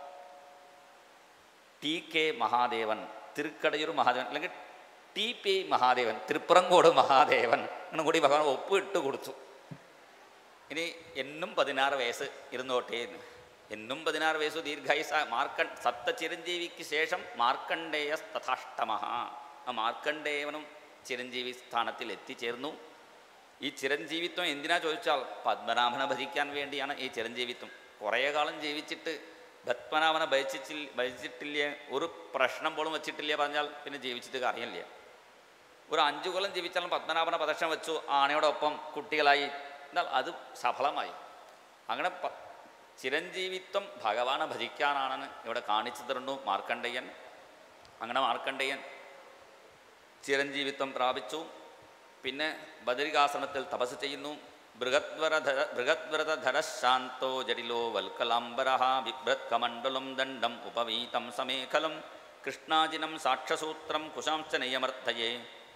ടി കെ മഹാദേവൻ, തിരുക്കടയൂർ മഹാദേവൻ, അല്ലെങ്കിൽ ടി പി മഹാദേവൻ, തിരുപ്പുറങ്കോട് മഹാദേവൻ എന്നും കൂടി ഭഗവാൻ ഒപ്പ് ഇട്ട് കൊടുത്തു. ഇനി എന്നും പതിനാറ് വയസ്സ് ഇരുന്നോട്ടേ. എന്നും പതിനാറ് വയസ്സു ദീർഘായുസ. മാർക്കൺ സപ്ത ചിരഞ്ജീവിക്ക് ശേഷം മാർക്കണ്ഡേയ തഥാഷ്ടമ. ആ മാർക്കണ്ഡേയവനും ചിരഞ്ജീവി സ്ഥാനത്തിൽ എത്തിച്ചേർന്നു. ഈ ചിരഞ്ജീവിത്വം എന്തിനാ ചോദിച്ചാൽ പത്മനാഭനെ ഭജിക്കാൻ വേണ്ടിയാണ് ഈ ചിരഞ്ജീവിത്വം. കുറേ കാലം ജീവിച്ചിട്ട് പത്മനാഭനെ ഭജിച്ചിൽ ഭജിച്ചിട്ടില്ല, ഒരു പ്രശ്നം പോലും വച്ചിട്ടില്ല പറഞ്ഞാൽ പിന്നെ ജീവിച്ചിട്ട് കാര്യമില്ല. ഒരു അഞ്ചു കൊല്ലം ജീവിച്ചാലും പത്മനാഭനെ പ്രദക്ഷിണം വെച്ചു, ആനയോടൊപ്പം കുട്ടികളായി, എന്നാൽ അത് സഫലമായി. അങ്ങനെ ചിരഞ്ജീവിത്വം ഭഗവാനെ ഭജിക്കാനാണെന്ന് ഇവിടെ കാണിച്ചു തരുന്നു മാർക്കണ്ഡേയൻ. അങ്ങനെ മാർക്കണ്ഡേയൻ ചിരഞ്ജീവിത്വം പ്രാപിച്ചു. പിന്നെ ബദരികാശ്രമത്തിൽ തപസ് ചെയ്യുന്നു. ബൃഹദ്വരധര ബൃഹദ്വ്രതധരശാന്തോ ജടിലോ വൽക്കലാംബര ബിഭ്രത്കമണ്ഡലം ദണ്ഡം ഉപവീതം സമേഖലം കൃഷ്ണാജിനം സാക്ഷസൂത്രം കുശാംശ നയമർത്ഥയേ.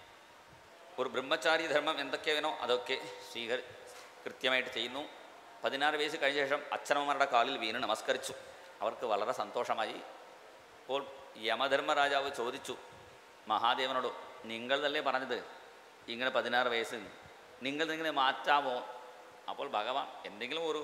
ഒരു ബ്രഹ്മചാരി ധർമ്മം എന്തൊക്കെയാണോ അതൊക്കെ സ്വീകരി കൃത്യമായിട്ട് ചെയ്യുന്നു. പതിനാറ് വയസ്സ് കഴിഞ്ഞ ശേഷം അച്ഛനമ്മമാരുടെ കാലിൽ വീണ് നമസ്കരിച്ചു. അവർക്ക് വളരെ സന്തോഷമായി. അപ്പോൾ യമധർമ്മരാജാവ് ചോദിച്ചു മഹാദേവനോട്, നിങ്ങളല്ലേ പറഞ്ഞത് ഇങ്ങനെ പതിനാറ് വയസ്സ്, നിങ്ങൾ ഇങ്ങനെ മാറ്റാമോ? അപ്പോൾ ഭഗവാൻ എന്തെങ്കിലും ഒരു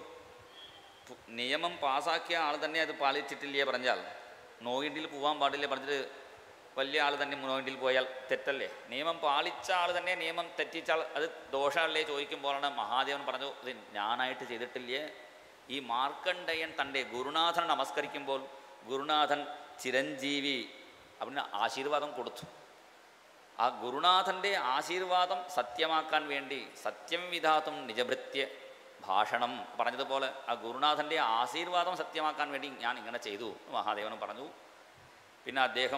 നിയമം പാസ്സാക്കിയ ആൾ തന്നെ അത് പാലിച്ചിട്ടില്ലേ പറഞ്ഞാൽ, നോയിൻ്റിൽ പോകാൻ പാടില്ലേ പറഞ്ഞിട്ട് വലിയ ആൾ തന്നെ നോയിൻ്റിൽ പോയാൽ തെറ്റല്ലേ? നിയമം പാലിച്ച ആൾ തന്നെ നിയമം തെറ്റിച്ചാൽ അത് ദോഷമല്ലേ ചോദിക്കുമ്പോഴാണ് മഹാദേവൻ പറഞ്ഞു, ഇത് ഞാനായിട്ട് ചെയ്തിട്ടില്ലേ. ഈ മാർക്കണ്ഡേയൻ തൻ്റെ ഗുരുനാഥൻ നമസ്കരിക്കുമ്പോൾ ഗുരുനാഥൻ ചിരഞ്ജീവി അവന് ആശീർവാദം കൊടുത്തു. ആ ഗുരുനാഥൻ്റെ ആശീർവാദം സത്യമാക്കാൻ വേണ്ടി സത്യം വിധാതും നിജഭൃത്യ ഭാഷണം പറഞ്ഞതുപോലെ ആ ഗുരുനാഥൻ്റെ ആശീർവാദം സത്യമാക്കാൻ വേണ്ടി ഞാൻ ഇങ്ങനെ ചെയ്തു മഹാദേവനും പറഞ്ഞു. പിന്നെ അദ്ദേഹം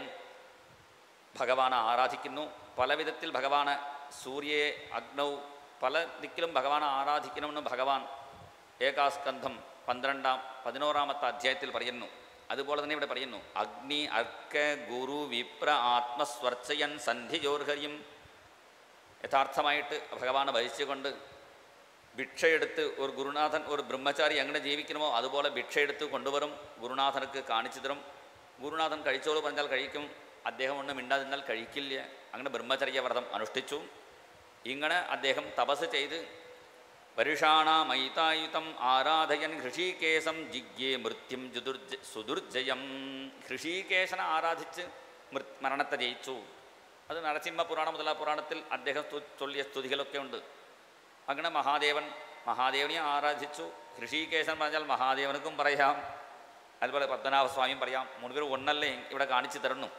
ഭഗവാനെ ആരാധിക്കുന്നു. പല വിധത്തിൽ ഭഗവാനെ സൂര്യയെ അഗ്നൗ പല ദിക്കിലും ഭഗവാനെ ആരാധിക്കണമെന്ന് ഭഗവാൻ ഏകാസ്കന്ധം പന്ത്രണ്ടാം പതിനോറാമത്തെ അധ്യായത്തിൽ പറയുന്നു. അതുപോലെ തന്നെ ഇവിടെ പറയുന്നു, അഗ്നി അർക്ക ഗുരു വിപ്ര ആത്മസ്വർച്ചയൻ സന്ധിജോർഹരിയും. യഥാർത്ഥമായിട്ട് ഭഗവാനെ ഭജിച്ചുകൊണ്ട് ഭിക്ഷയെടുത്ത് ഒരു ഗുരുനാഥൻ ഒരു ബ്രഹ്മചാരി എങ്ങനെ ജീവിക്കണമോ അതുപോലെ ഭിക്ഷയെടുത്ത് കൊണ്ടുവരും, ഗുരുനാഥനക്ക് കാണിച്ചു തരും. ഗുരുനാഥൻ കഴിച്ചോളൂ പറഞ്ഞാൽ കഴിക്കും, അദ്ദേഹം ഒന്നും മിണ്ടാതിരുന്നാൽ കഴിക്കില്ല. അങ്ങനെ ബ്രഹ്മചര്യ വ്രതം അനുഷ്ഠിച്ചു. ഇങ്ങനെ അദ്ദേഹം തപസ് ചെയ്ത് വരുഷാണമൈതായുധം ആരാധയൻ ഹൃഷീകേശം ജിഗ്യേ മൃത്യും ജുദുർജ സുദുർജയം. ഹൃഷീകേശനെ ആരാധിച്ച് മൃ മരണത്തെ ജയിച്ചു. അത് നരസിംഹ പുരാണം മുതലാ പുരാണത്തിൽ അദ്ദേഹം ചൊല്ലിയ സ്തുതികളൊക്കെ ഉണ്ട്. അങ്ങനെ മഹാദേവൻ മഹാദേവനെ ആരാധിച്ചു. ഹൃഷീകേശൻ പറഞ്ഞാൽ മഹാദേവനക്കും പറയാം, അതുപോലെ പത്മനാഭസ്വാമിയും പറയാം. മുൻപ് ഒന്നല്ലേ ഇവിടെ കാണിച്ചു തരുന്നു.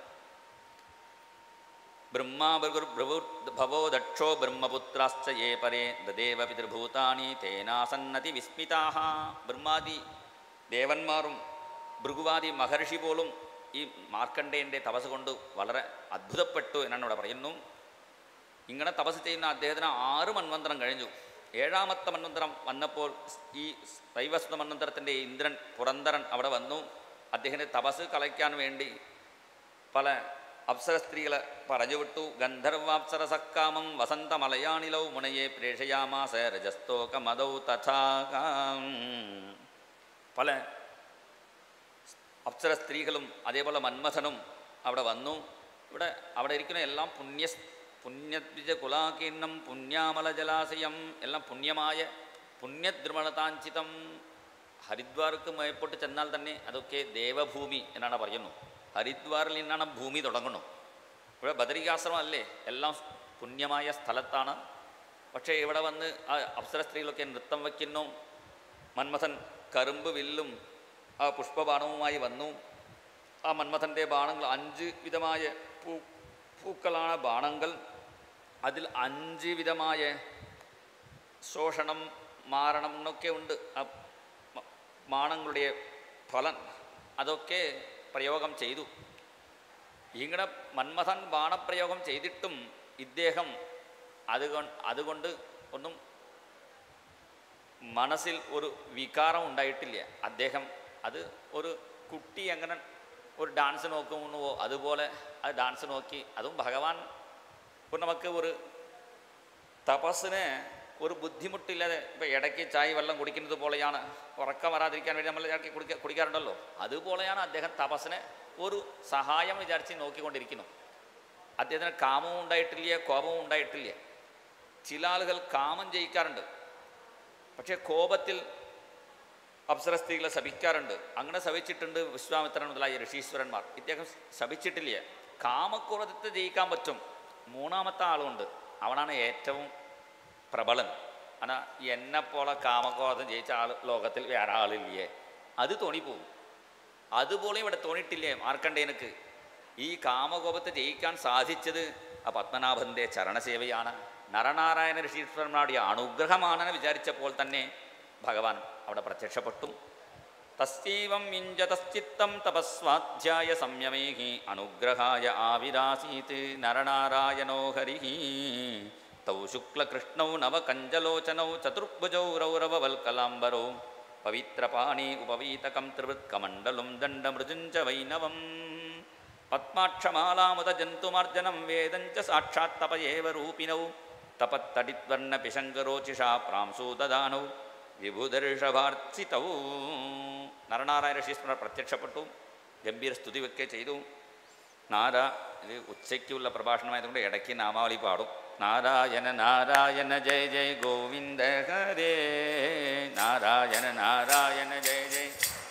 ബ്രഹ്മാ ഭവോ ദക്ഷോ ബ്രഹ്മപുത്രാശ്ച യേ പരേ ദദേവ പിതൃഭൂതാനി തേനാസന്നതി വിസ്മിതാഹ. ബ്രഹ്മാദി ദേവന്മാരും ഭൃഗുവാദി മഹർഷി പോലും ഈ മാർക്കണ്ഡേയൻ്റെ തപസ് കൊണ്ട് വളരെ അത്ഭുതപ്പെട്ടു എന്നാണ് ഇവിടെ പറയുന്നു. ഇങ്ങനെ തപസ് ചെയ്യുന്ന അദ്ദേഹത്തിന് ആറ് മന്വന്തരം കഴിഞ്ഞു. ഏഴാമത്തെ മന്വന്തരം വന്നപ്പോൾ ഈ വൈവസ്വത മന്വന്തരത്തിൻ്റെ ഇന്ദ്രൻ പുരന്തരൻ അവിടെ വന്നു. അദ്ദേഹത്തിൻ്റെ തപസ് കളയ്ക്കാൻ വേണ്ടി പല അപ്സര സ്ത്രീകളെ പറഞ്ഞുവിട്ടു. ഗന്ധർവാപ്സരസക്കാമം വസന്തമലയാണിലൗ മുനയെ പ്രേഷയാമാസ രജസ്തോകമദൗ തഥാ. പല അപ്സര സ്ത്രീകളും അതേപോലെ മന്മഥനും അവിടെ വന്നു. ഇവിടെ അവിടെ ഇരിക്കുന്ന എല്ലാം പുണ്യ പുണ്യദ്വിജ കുലാകീർണം പുണ്യാമല ജലാശയം എല്ലാം പുണ്യമായ പുണ്യദ്രുമണതാഞ്ചിതം. ഹരിദ്വാർക്ക് മേപ്പോട്ട് ചെന്നാൽ തന്നെ അതൊക്കെ ദേവഭൂമി എന്നാണ് പറയുന്നു. ഹരിദ്വാറിൽ നിന്നാണ് ഭൂമി തുടങ്ങുന്നു. ഇവിടെ ബദരികാശ്രമം അല്ലേ, എല്ലാം പുണ്യമായ സ്ഥലത്താണ്. പക്ഷേ ഇവിടെ വന്ന് ആ അപ്സര സ്ത്രീകളൊക്കെ നൃത്തം വയ്ക്കുന്നു. മന്മഥൻ കറുമ്പ് വില്ലും ആ പുഷ്പബാണവുമായി വന്നു. ആ മന്മഥൻ്റെ ബാണങ്ങൾ അഞ്ച് വിധമായ പൂ പൂക്കളാണ് ബാണങ്ങൾ. അതിൽ അഞ്ച് വിധമായ ശോഷണം മാരണം എന്നൊക്കെ ഉണ്ട്. ആ ബാണങ്ങളുടെ ഫലം അതൊക്കെ പ്രയോഗം ചെയ്തു. ഇങ്ങനെ മന്മഥൻ ബാണപ്രയോഗം ചെയ്തിട്ടും ഇദ്ദേഹം അതുകൊണ്ട് അതുകൊണ്ട് ഒന്നും മനസ്സിൽ ഒരു വികാരം ഉണ്ടായിട്ടില്ല. അദ്ദേഹം അത് ഒരു കുട്ടി എങ്ങനെ ഒരു ഡാൻസ് നോക്കുന്നുവോ അതുപോലെ അത് ഡാൻസ് നോക്കി. അതും ഭഗവാൻ ഇപ്പോൾ നമുക്ക് ഒരു തപസ്സിന് ഒരു ബുദ്ധിമുട്ടില്ലാതെ ഇപ്പോൾ ഇടയ്ക്ക് ചായ വെള്ളം കുടിക്കുന്നത് പോലെയാണ്. ഉറക്കം വരാതിരിക്കാൻ വേണ്ടി നമ്മൾ ഇടയ്ക്ക് കുടിക്ക കുടിക്കാറുണ്ടല്ലോ അതുപോലെയാണ് അദ്ദേഹം തപസ്സിനെ ഒരു സഹായം വിചാരിച്ച് നോക്കിക്കൊണ്ടിരിക്കുന്നു. അദ്ദേഹത്തിന് കാമവും ഉണ്ടായിട്ടില്ല, കോപവും ഉണ്ടായിട്ടില്ല. ചില ആളുകൾ കാമം ജയിക്കാറുണ്ട്, പക്ഷേ കോപത്തിൽ അപ്സര സ്ത്രീകളെ ശപിക്കാറുണ്ട്. അങ്ങനെ ശപിച്ചിട്ടുണ്ട് വിശ്വാമിത്രൻ മുതലായ ഋഷീശ്വരന്മാർ. ഇദ്ദേഹം ശപിച്ചിട്ടില്ല. കാമക്രോധത്തെ ജയിക്കാൻ പറ്റും. മൂന്നാമത്തെ ആളുണ്ട്, അവനാണ് ഏറ്റവും പ്രബലൻ. എന്നാൽ എന്നെപ്പോലെ കാമക്രോധം ജയിച്ച ആൾ ലോകത്തിൽ വേറെ ആളില്ലേ, അത് തോണിപ്പോവും. അതുപോലെ ഇവിടെ തോന്നിയിട്ടില്ലേ മാർക്കണ്ഡേയനക്ക്. ഈ കാമകോപത്തെ ജയിക്കാൻ സാധിച്ചത് ആ പത്മനാഭൻ്റെ ചരണസേവയാണ്. നരനാരായണ ഋഷീശ്വരന്മാരുടെ അനുഗ്രഹമാണെന്ന് വിചാരിച്ചപ്പോൾ തന്നെ ഭഗവാൻ അവിടെ പ്രത്യക്ഷപ്പെട്ടു. തസ്യൈവം വിഞ്ചതശ്ചിത്തം തപസ്വാധ്യായ സംയമേഹി അനുഗ്രഹായ ആവിരാസീത് നരനാരായണോ ഹരിഃ തൗ ശുക്ലകൃഷ്ണൗ നവകഞ്ചലോചനൗ ചതുർഭുജൗ രൗരവവൽക്കലാംബരൗ പവിത്രപാണി ഉപവീതകം ത്രിവൃത്കമണ്ഡലം ദണ്ഡമൃജുഞ്ച വൈനവം പത്മാക്ഷമാലാമുദ ജന്തുമാർജനം വേദഞ്ച സാക്ഷാത് തപയേവ രൂപിണൗ തപത്തടിത്വർണ്ണ പിശങ്കരോചിഷാ പ്രാംസൂ ദദാനൗ വിഭുദർഷഭാർച്ചിതൗ. നരനാരായണ ഋഷീശ്വരർ പ്രത്യക്ഷപ്പെട്ടു, ഗംഭീര സ്തുതി വെക്കെ ചെയ്തു. നാര ഇത് ഉച്ചയ്ക്കുള്ള പ്രഭാഷണമായതുകൊണ്ട് ഇടയ്ക്ക് നാമാവലി പാടും. നാരായണ നാരായണ ജയ ജയ ഗോവിന്ദ ഹരേ, നാരായണ നാരായണ ജയ ജയ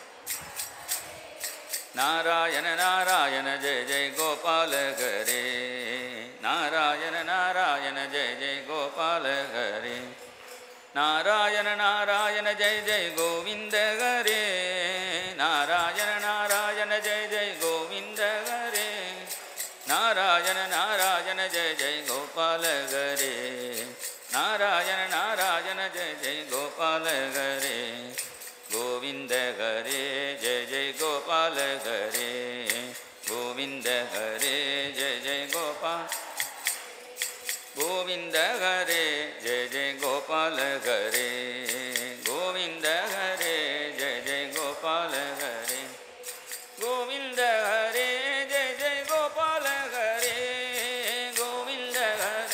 നാരായണ നാരായണ ജയ ജയ ഗോപാല ഹരേ, നാരായണ നാരായണ ജയ ജയ ഗോപാല ഹരേ, നാരായണ നാരായണ ജയ ജയ ഗോവിന്ദ ഹരേ, നാരായണ നാരായണ ജയ ജയ ഗോവിന്ദ ഹരേ, നാരായണ നാരായണ ജയ ജയ ഗോപാല ഹരേ, നാരായണ നാരായണ ജയ ജയ ഗോപാല ഹരേ, ഗോവിന്ദ ഹരേ ജയ ജയ ഗോപാല ഹരേ, ഗോവിന്ദ ഹരേ ജയ ജയ ഗോപാല ഗോവിന്ദ ഹരേ ജയ ജയ ഗോപാല ഹരേ, ഗോവിന്ദ ഹരേ ജയ ജയ ഗോപാല ഹരേ, ഗോവിന്ദ ഹരേ ജയ ജയ ഗോപാല ഹരേ, ഗോവിന്ദ ഹരേ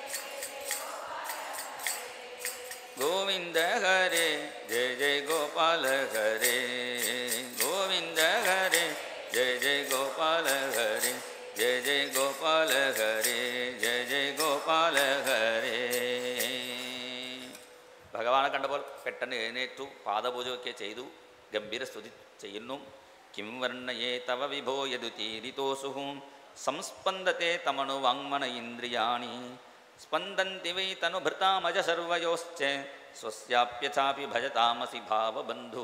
ഗോവിന്ദ ഹരേ ജയ ജയ ഗോപാല ഹരേ, ഗോവിന്ദ ഹരേ ജയ ജയ ഗോപാല ഹരേ, ജയ ജയ ഗോപാല ഹരേ, ജയ ജയ ഗോപാല ഹരേ. ഭഗവാനെ കണ്ടപ്പോൾ പെട്ടെന്ന് എഴുന്നേറ്റു, പാദപൂജയൊക്കെ ചെയ്തു, ഗംഭീര സ്തുതി ചെയ്യുന്നു. കിം വർണ്ണയേ തവ വിഭോ യദുതീരിതോസുഃ സംസ്പന്ദത്തെ തമണു വാങ്മന ഇന്ദ്രിയാണി സ്പന്ദന്തി വൈ തനുഭൃതാമജ സർവയോശ്ച സ്വസ്യാപ്യഥാപി ഭജതാമസി ഭാവബന്ധു.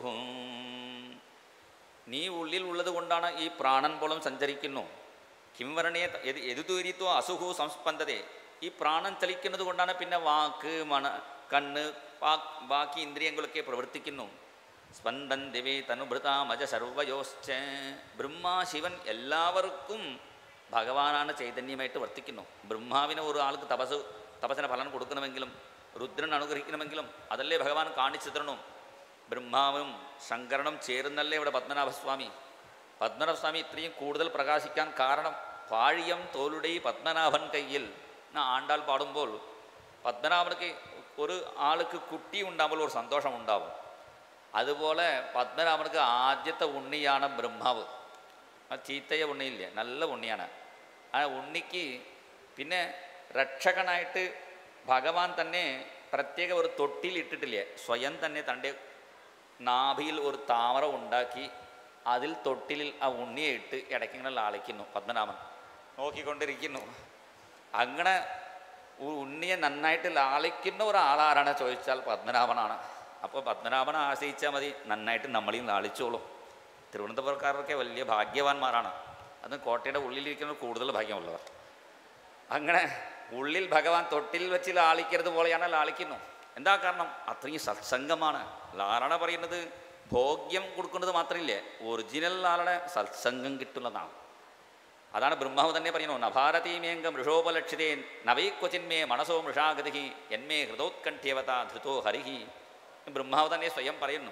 നീ ഉള്ളിൽ ഉള്ളത് കൊണ്ടാണ് ഈ പ്രാണൻ പോലും സഞ്ചരിക്കുന്നു. കിംവർണയെ എതുതൂരിത്വ അസുഖു സംസ്പന്ദതേ, ഈ പ്രാണൻ ചലിക്കുന്നത് കൊണ്ടാണ് പിന്നെ വാക്ക് മണ കണ്ണ് ബാക്കി ഇന്ദ്രിയങ്ങളൊക്കെ പ്രവർത്തിക്കുന്നു. സ്പന്ദൻ ദിവേ തനുഭൃതാമജ സർവയോശ്ച, ബ്രഹ്മ ശിവൻ എല്ലാവർക്കും ഭഗവാനാണ് ചൈതന്യമായിട്ട് വർത്തിക്കുന്നു. ബ്രഹ്മാവിന് ഒരു ആൾക്ക് തപസ് തപസ്സിന് ഫലം കൊടുക്കണമെങ്കിലും രുദ്രൻ അനുഗ്രഹിക്കണമെങ്കിലും അതല്ലേ ഭഗവാൻ കാണിച്ചു തരണം. ബ്രഹ്മാവും ശങ്കരനും ചേരുന്നല്ലേ ഇവിടെ പത്മനാഭസ്വാമി. പത്മനാഭസ്വാമി ഇത്രയും കൂടുതൽ പ്രകാശിക്കാൻ കാരണം പാഴിയം തോലുടെ പത്മനാഭൻ കയ്യിൽ എന്ന ആണ്ടാൾ പാടുമ്പോൾ പത്മനാഭനക്ക് ഒരു ആൾക്ക് കുട്ടി ഉണ്ടാകുമ്പോൾ ഒരു സന്തോഷം ഉണ്ടാവും. അതുപോലെ പത്മനാഭനക്ക് ആദ്യത്തെ ഉണ്ണിയാണ് ബ്രഹ്മാവ്. ആ ചീത്തയ ഉണ്ണിയില്ലേ, നല്ല ഉണ്ണിയാണ്. ആ ഉണ്ണിക്ക് പിന്നെ രക്ഷകനായിട്ട് ഭഗവാൻ തന്നെ പ്രത്യേക ഒരു തൊട്ടിൽ ഇട്ടിട്ടില്ലേ, സ്വയം തന്നെ തൻ്റെ നാഭിയിൽ ഒരു താമര ഉണ്ടാക്കി അതിൽ തൊട്ടിലിൽ ആ ഉണ്ണിയെ ഇട്ട് ഇടയ്ക്കിങ്ങനെ ലാളിക്കുന്നു. പത്മനാഭൻ നോക്കിക്കൊണ്ടിരിക്കുന്നു. അങ്ങനെ ഉണ്ണിയെ നന്നായിട്ട് ലാളിക്കുന്ന ഒരാളാരാണ് ചോദിച്ചാൽ പത്മനാഭനാണ്. അപ്പോൾ പത്മനാഭനെ ആശ്രയിച്ചാൽ മതി, നന്നായിട്ട് നമ്മളെയും ലാളിച്ചോളും. തിരുവനന്തപുരക്കാരൊക്കെ വലിയ ഭാഗ്യവാന്മാരാണ്. അത് കോട്ടയുടെ ഉള്ളിലിരിക്കുന്നത് കൂടുതൽ ഭാഗ്യമുള്ളവർ. അങ്ങനെ ഉള്ളിൽ ഭഗവാൻ തൊട്ടിൽ വെച്ച് ലാളിക്കരുത് പോലെയാണ് ലാളിക്കുന്നു. എന്താ കാരണം? അത്രയും സത്സംഗമാണ്. ലാളന പറയുന്നത് ഭോഗ്യം കൊടുക്കുന്നത് മാത്രമില്ലേ, ഒറിജിനൽ ലാളന സത്സംഗം കിട്ടുന്നതാണ്. അതാണ് ബ്രഹ്മാവ് തന്നെ പറയുന്നു, നഭാരതീമേങ്ക മൃഷോപലക്ഷിതേ നവൈ ക്വചിന്മേ മനസോ മൃഷാഗതി എന്മേ ഹൃദോത്കണ്ഠ്യവത ധൃതോ ഹരിഹി. ബ്രഹ്മാവ് തന്നെ സ്വയം പറയുന്നു.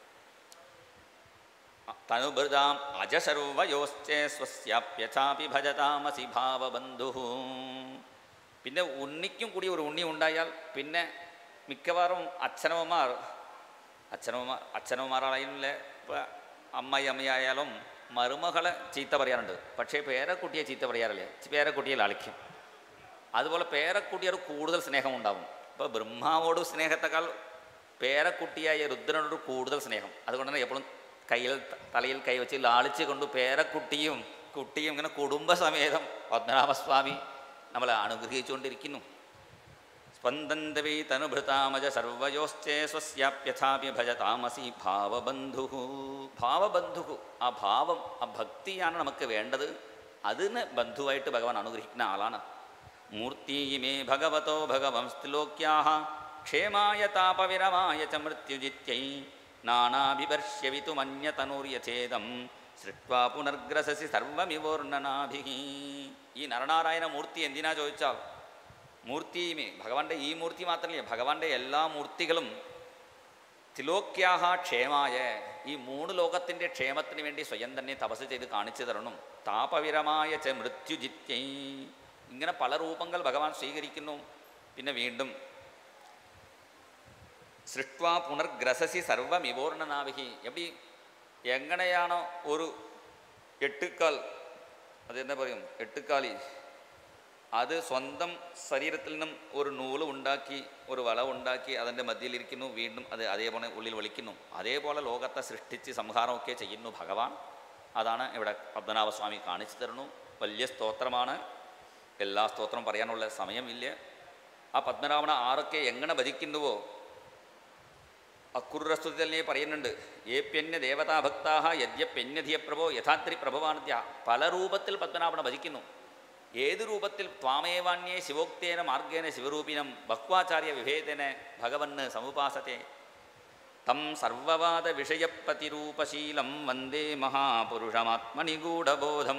തനുഭൃതാം അജസർവയോശ്ചേ സ്വസ്യാപ്യഥാപി ഭജതാമസി ഭാവബന്ധു. പിന്നെ ഉണ്ണിക്കും കൂടി ഒരു ഉണ്ണി ഉണ്ടായാൽ പിന്നെ മിക്കവാറും അച്ഛനമ്മമാർ അച്ഛനമ്മമാർ അച്ഛനമ്മമാരായാലും ഇപ്പോൾ അമ്മായി അമ്മയായാലും മരുമകളെ ചീത്ത പറയാറുണ്ട്. പക്ഷേ പേരക്കുട്ടിയെ ചീത്ത പറയാറില്ലേ, പേരക്കുട്ടിയെ ലാളിക്കും. അതുപോലെ പേരക്കുട്ടിയോട് കൂടുതൽ സ്നേഹമുണ്ടാകും. ഇപ്പോൾ ബ്രഹ്മാവോട് സ്നേഹത്തെക്കാൾ പേരക്കുട്ടിയായ രുദ്രനോട് കൂടുതൽ സ്നേഹം. അതുകൊണ്ട് തന്നെ എപ്പോഴും കയ്യിൽ തലയിൽ കൈവച്ച് ലാളിച്ച് കൊണ്ട് പേരക്കുട്ടിയും കുട്ടിയും ഇങ്ങനെ കുടുംബസമേതം പത്മനാഭസ്വാമി നമ്മളെ അനുഗ്രഹിച്ചുകൊണ്ടിരിക്കുന്നു. സ്പന്ദന്തവേ തനുഭൃതാമജ സർവയോശ്ചേ സ്വസ്യാപ്യഥാപി ഭജതാമസി ഭാവബന്ധു. ഭാവബന്ധു, ആ ഭാവം, ആ ഭക്തിയാണ് നമുക്ക് വേണ്ടത്. അതിന് ബന്ധുവായിട്ട് ഭഗവാൻ അനുഗ്രഹിക്കുന്ന ആളാണ്. മൂർത്തിമേ ഭഗവതോ ഭഗവംസ്തിലോക്യാഹ ക്ഷേമായ താപവിരമായ ച മൃത്യുജിത്യൈ നാനാഭിവർഷ്യവിതുമന്യതനൂര്യഛേദം സൃഷ്ട്വാ പുനർഗ്രസസി സർവമിവോർണനാഭിഹി. ഈ നരനാരായണ മൂർത്തി എന്തിനാ ചോദിച്ചാൽ മൂർത്തിയുമേ ഭഗവാന്റെ ഈ മൂർത്തി മാത്രമല്ല, ഭഗവാന്റെ എല്ലാ മൂർത്തികളും ത്രിലോക്യാഹ ക്ഷേമായ, ഈ മൂന്ന് ലോകത്തിൻ്റെ ക്ഷേമത്തിന് വേണ്ടി സ്വയം തന്നെ തപസ് ചെയ്ത് കാണിച്ചു തരണം. താപവിരമായ ച മൃത്യുജിത്യൈ, ഇങ്ങനെ പല രൂപങ്ങൾ ഭഗവാൻ സ്വീകരിക്കുന്നു. പിന്നെ വീണ്ടും സൃഷ്ട്വാ പുനർഗ്രസസി സർവമിവോർണനാവിഹി, എപ്പി എങ്ങനെയാണോ ഒരു എട്ടുക്കാൽ, അതെന്താ പറയും, എട്ടുക്കാലി, അത് സ്വന്തം ശരീരത്തിൽ നിന്നും ഒരു നൂല് ഉണ്ടാക്കി ഒരു വള ഉണ്ടാക്കി അതിൻ്റെ മധ്യയിലിരിക്കുന്നു, വീണ്ടും അത് അതേപോലെ ഉള്ളിൽ വലിക്കുന്നു. അതേപോലെ ലോകത്തെ സൃഷ്ടിച്ച് സംഹാരമൊക്കെ ചെയ്യുന്നു ഭഗവാൻ. അതാണ് ഇവിടെ പത്മനാഭസ്വാമി കാണിച്ചു തരുന്നു. വലിയ സ്തോത്രമാണ്, എല്ലാ സ്തോത്രം പറയാനുള്ള സമയമില്ല. ആ പത്മനാഭനെ ആരൊക്കെ എങ്ങനെ ഭജിക്കുന്നുവോ, അക്കുറുരസ്തുതി തന്നെ പറയുന്നുണ്ട്, ഏപ്യന്യ ദേവതാഭക്താഹ യദ്യപ്യന്യധിയ പ്രഭോ യഥാത്രി പ്രഭവാനത്യ, പല രൂപത്തിൽ പത്മനാഭനെ ഭജിക്കുന്നു. ഏത് രൂപത്തിൽ? ത്വാമേവാന്യേ ശിവോക്തേന മാർഗേന ശിവരൂപിണം ബഹ്വാചാര്യ വിഭേദന ഭഗവന് സമുപാസത്തെ തം സർവവാദ വിഷയപ്രതിരൂപശീലം വന്ദേ മഹാപുരുഷമാത്മനിഗൂഢബോധം.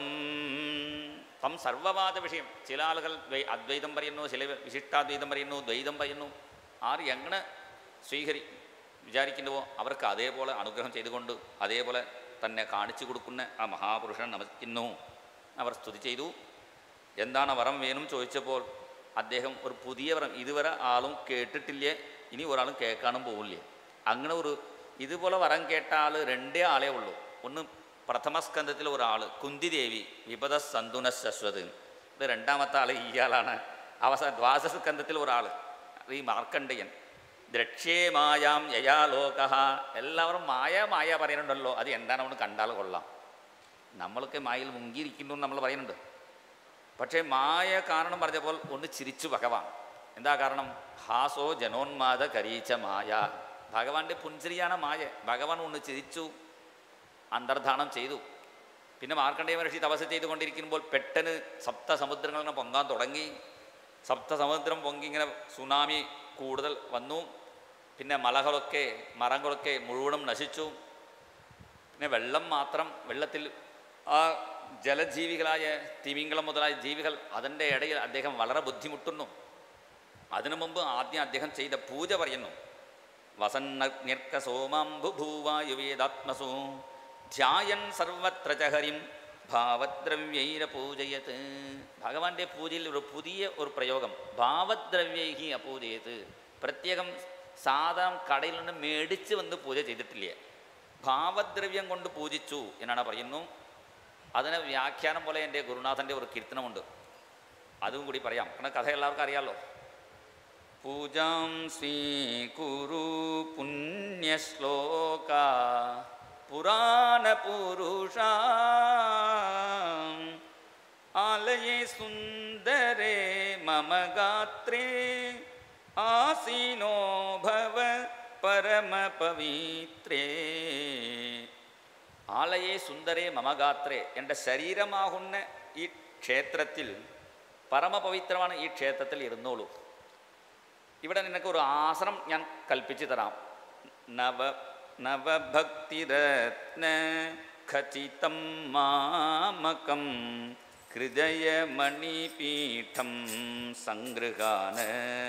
തം സർവവാദ വിഷയം, ചില ആളുകൾ അദ്വൈതം പറയുന്നു, ചില വിശിഷ്ടാദ്വൈതം പറയുന്നു, ദ്വൈതം പറയുന്നു. ആർ എങ്ങനെ സ്വീകരി വിചാരിക്കുന്നുവോ അവർക്ക് അതേപോലെ അനുഗ്രഹം ചെയ്തുകൊണ്ട് അതേപോലെ തന്നെ കാണിച്ചു കൊടുക്കുന്ന ആ മഹാപുരുഷൻ നമിക്കുന്നു. അവർ സ്തുതി ചെയ്തു. എന്താണ് വരം വേണം ചോദിച്ചപ്പോൾ അദ്ദേഹം ഒരു പുതിയ വരം, ഇതുവരെ ആളും കേട്ടിട്ടില്ലേ, ഇനി ഒരാളും കേൾക്കാനും പോകില്ലേ. അങ്ങനെ ഒരു ഇതുപോലെ വരം കേട്ട ആൾ രണ്ടേ ആളേ ഉള്ളൂ. ഒന്ന് പ്രഥമസ്കന്ധത്തിൽ ഒരാൾ കുന്തിദേവി വിപദ സന്തുന ശശ്വത്, ഇത് രണ്ടാമത്തെ ആൾ ഇയാളാണ്. അവസാന ദ്വാദശസ്കന്ധത്തിൽ ഒരാൾ ഈ മാർക്കണ്ഡയൻ. ദ്രക്ഷ്യേ മായാം യയാ ലോക, എല്ലാവരും മായ മായ പറയുന്നുണ്ടല്ലോ, അത് എന്താണ് നമ്മൾ കണ്ടാൽ കൊള്ളാം. നമ്മളൊക്കെ മായയിൽ മുങ്ങിയിരിക്കുന്നു നമ്മൾ പറയുന്നുണ്ട്. പക്ഷേ മായ കാരണം പറഞ്ഞപ്പോൾ ഒന്ന് ചിരിച്ചു ഭഗവാൻ. എന്താ കാരണം? ഹാസോ ജനോന്മാദ കരീച്ച മായ, ഭഗവാന്റെ പുൻചിരിയാണ് മായ. ഭഗവാൻ ഒന്ന് ചിരിച്ചു, അന്തർധാനം ചെയ്തു. പിന്നെ മാർക്കണ്ഡേയ മഹർഷി തപസ് ചെയ്തുകൊണ്ടിരിക്കുമ്പോൾ പെട്ടെന്ന് സപ്തസമുദ്രങ്ങൾ ഇങ്ങനെ പൊങ്ങാൻ തുടങ്ങി. സപ്തസമുദ്രം പൊങ്ങി ഇങ്ങനെ സുനാമി കൂടുതൽ വന്നു. പിന്നെ മലകളൊക്കെ മരങ്ങളൊക്കെ മുഴുവനും നശിച്ചു. പിന്നെ വെള്ളം മാത്രം, വെള്ളത്തിൽ ആ ജലജീവികളായ തിമിംഗളം മുതലായ ജീവികൾ, അതിൻ്റെ ഇടയിൽ അദ്ദേഹം വളരെ ബുദ്ധിമുട്ടുന്നു. അതിനു മുമ്പ് ആദ്യം അദ്ദേഹം ചെയ്ത പൂജ പറയുന്നു. വസന്നഗ്നിർക്ക സോമാംബുഭൂവായുവേദാത്മസു ധ്യായൻ സർവത്ര ചഹരിം ഭാവദ്രവ്യൈര പൂജയത്. ഭഗവാന്റെ പൂജയിൽ ഒരു പുതിയ ഒരു പ്രയോഗം, ഭാവദ്രവ്യൈഹി അപൂജയത്. പ്രത്യേകം സാധാരണ കടയിൽ നിന്ന് മേടിച്ച് വന്ന് പൂജ ചെയ്തിട്ടില്ല, ഭാവദ്രവ്യം കൊണ്ട് പൂജിച്ചു എന്നാണ് പറയുന്നു. അതിന് വ്യാഖ്യാനം പോലെ എൻ്റെ ഗുരുനാഥൻ്റെ ഒരു കീർത്തനമുണ്ട്, അതും കൂടി പറയാം, കാരണം കഥ എല്ലാവർക്കും അറിയാമല്ലോ. പൂജാം സ്വീകുരു പുണ്യശ്ലോക പുരാണപുരുഷ ആലയേ സുന്ദരേ മമ ഗാത്രേ ആസീനോ ഭവ പരമപവിത്രേ. ആലയേ സുന്ദരേ മമഗാത്രേ, എൻ്റെ ശരീരമാകുന്ന ഈ ക്ഷേത്രത്തിൽ പരമപവിത്രമാണ്, ഈ ക്ഷേത്രത്തിൽ ഇരുന്നോളൂ. ഇവിടെ നിനക്ക് ഒരു ആസനം ഞാൻ കൽപ്പിച്ചു തരാം. നവ നവഭക്തിരത്ന ഖചിതം മാമകം ഹൃദയമണിപീഠം സംഗൃഹാന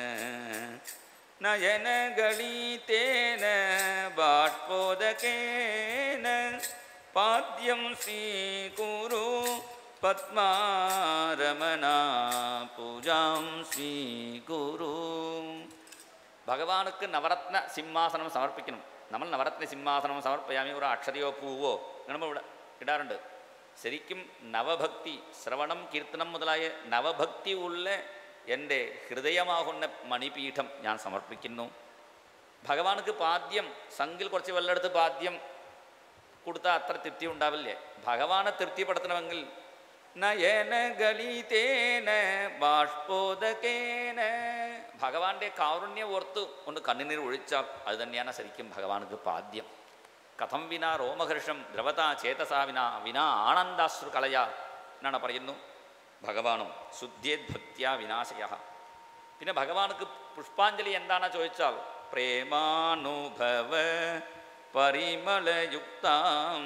നയനഗളീതേന ബാഷ്പോദകേന പാദ്യം സ്വീകുരു പത്മാരമണ പൂജാം സ്വീകുരു. ഭഗവാനുക്ക് നവരത്ന സിംഹാസനം സമർപ്പിക്കണം. നമ്മൾ നവരത്ന സിംഹാസനം സമർപ്പയാമി ഒരു അക്ഷരയോ പൂവോ നമ്മൾ ഇവിടെ ഇടാറുണ്ട്. ശരിക്കും നവഭക്തി, ശ്രവണം, കീർത്തനം മുതലായ നവഭക്തി ഉള്ള എൻ്റെ ഹൃദയമാകുന്ന മണിപീഠം ഞാൻ സമർപ്പിക്കുന്നു. ഭഗവാനുക്ക് പാദ്യം, സംഘിൽ കുറച്ച് വെള്ളമെടുത്ത് പാദ്യം കൊടുത്താൽ അത്ര തൃപ്തി ഉണ്ടാവില്ലേ. ഭഗവാനെ തൃപ്തിപ്പെടുത്തണമെങ്കിൽ നയന ഗളിതേന ബാഷ്പോദകേന, ഭഗവാന്റെ കാരുണ്യം ഓർത്ത് ഒന്ന് കണ്ണുനീർ ഒഴിച്ചാൽ അത് തന്നെയാണ് ശരിക്കും ഭഗവാനുക്ക് പാദ്യം. കഥം വിനാ രോമഹർഷം ദ്രവത ചേതസാ വിനാ വിനാ ആനന്ദാശ്രു കളയ എന്നാണ് പറയുന്നു. ഭഗവാനും ശുദ്ധ്യേദ്ഭക്ത്യ വിനാശയ. പിന്നെ ഭഗവാനുക്ക് പുഷ്പാഞ്ജലി എന്താണെന്ന് ചോദിച്ചാൽ പ്രേമാനുഭവ പരിമളയുക്താം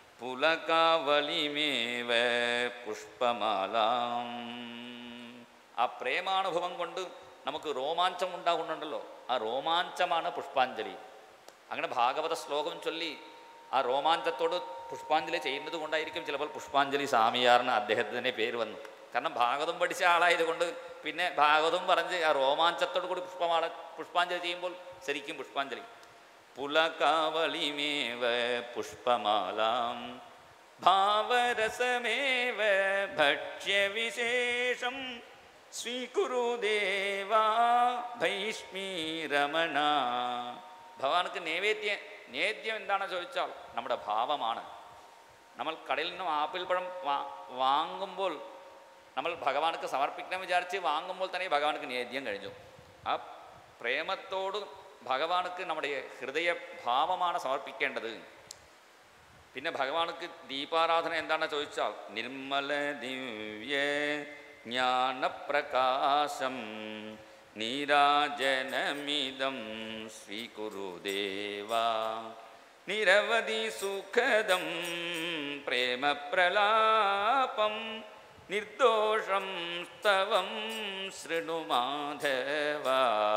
പുലകാവലിമേവ പുഷ്പമാലാം. ആ പ്രേമാനുഭവം കൊണ്ട് നമുക്ക് രോമാഞ്ചം ഉണ്ടാകുന്നുണ്ടല്ലോ, ആ രോമാഞ്ചമാണ് പുഷ്പാഞ്ജലി. അങ്ങനെ ഭാഗവത ശ്ലോകം ചൊല്ലി ആ രോമാഞ്ചത്തോട് പുഷ്പാഞ്ജലി ചെയ്യുന്നത് കൊണ്ടായിരിക്കും ചിലപ്പോൾ പുഷ്പാഞ്ജലി സ്വാമിയാറിന് അദ്ദേഹത്തിൻ്റെ പേര് വന്നു. കാരണം ഭാഗവതം പഠിച്ച ആളായതുകൊണ്ട് പിന്നെ ഭാഗവതം പറഞ്ഞ് ആ രോമാഞ്ചത്തോടു കൂടി പുഷ്പമാല പുഷ്പാഞ്ജലി ചെയ്യുമ്പോൾ ശരിക്കും പുഷ്പാഞ്ജലി. പുലകാവളിമേവ പുഷ്പമാലാം ഭാവരസമേവ ഭക്ഷ്യവിശേഷം സ്വീകുരു ദേവാ ഭൈഷ്മീരമണ. ഭഗവാനക്ക് നൈവേദ്യം നേദ്യം എന്താണെന്ന് ചോദിച്ചാൽ നമ്മുടെ ഭാവമാണ്. നമ്മൾ കടയിൽ നിന്നും ആപ്പിൾ പഴം വാ വാങ്ങുമ്പോൾ നമ്മൾ ഭഗവാനക്ക് സമർപ്പിക്കണം വിചാരിച്ച് വാങ്ങുമ്പോൾ തന്നെ ഭഗവാനക്ക് നേദ്യം കഴിഞ്ഞു. ആ പ്രേമത്തോട് ഭഗവാനക്ക് നമ്മുടെ ഹൃദയ ഭാവമാണ് സമർപ്പിക്കേണ്ടത്. പിന്നെ ഭഗവാനക്ക് ദീപാരാധന എന്താണെന്ന് ചോദിച്ചാൽ നിർമ്മല ദിവ്യ ജ്ഞാനപ്രകാശം നീരാജനമിദം സ്വീകുരു ദേവാ നിരവധി സുഖദം പ്രേമപ്രലാപം നിർദോഷം സ്തവം ശൃണു മാധവ.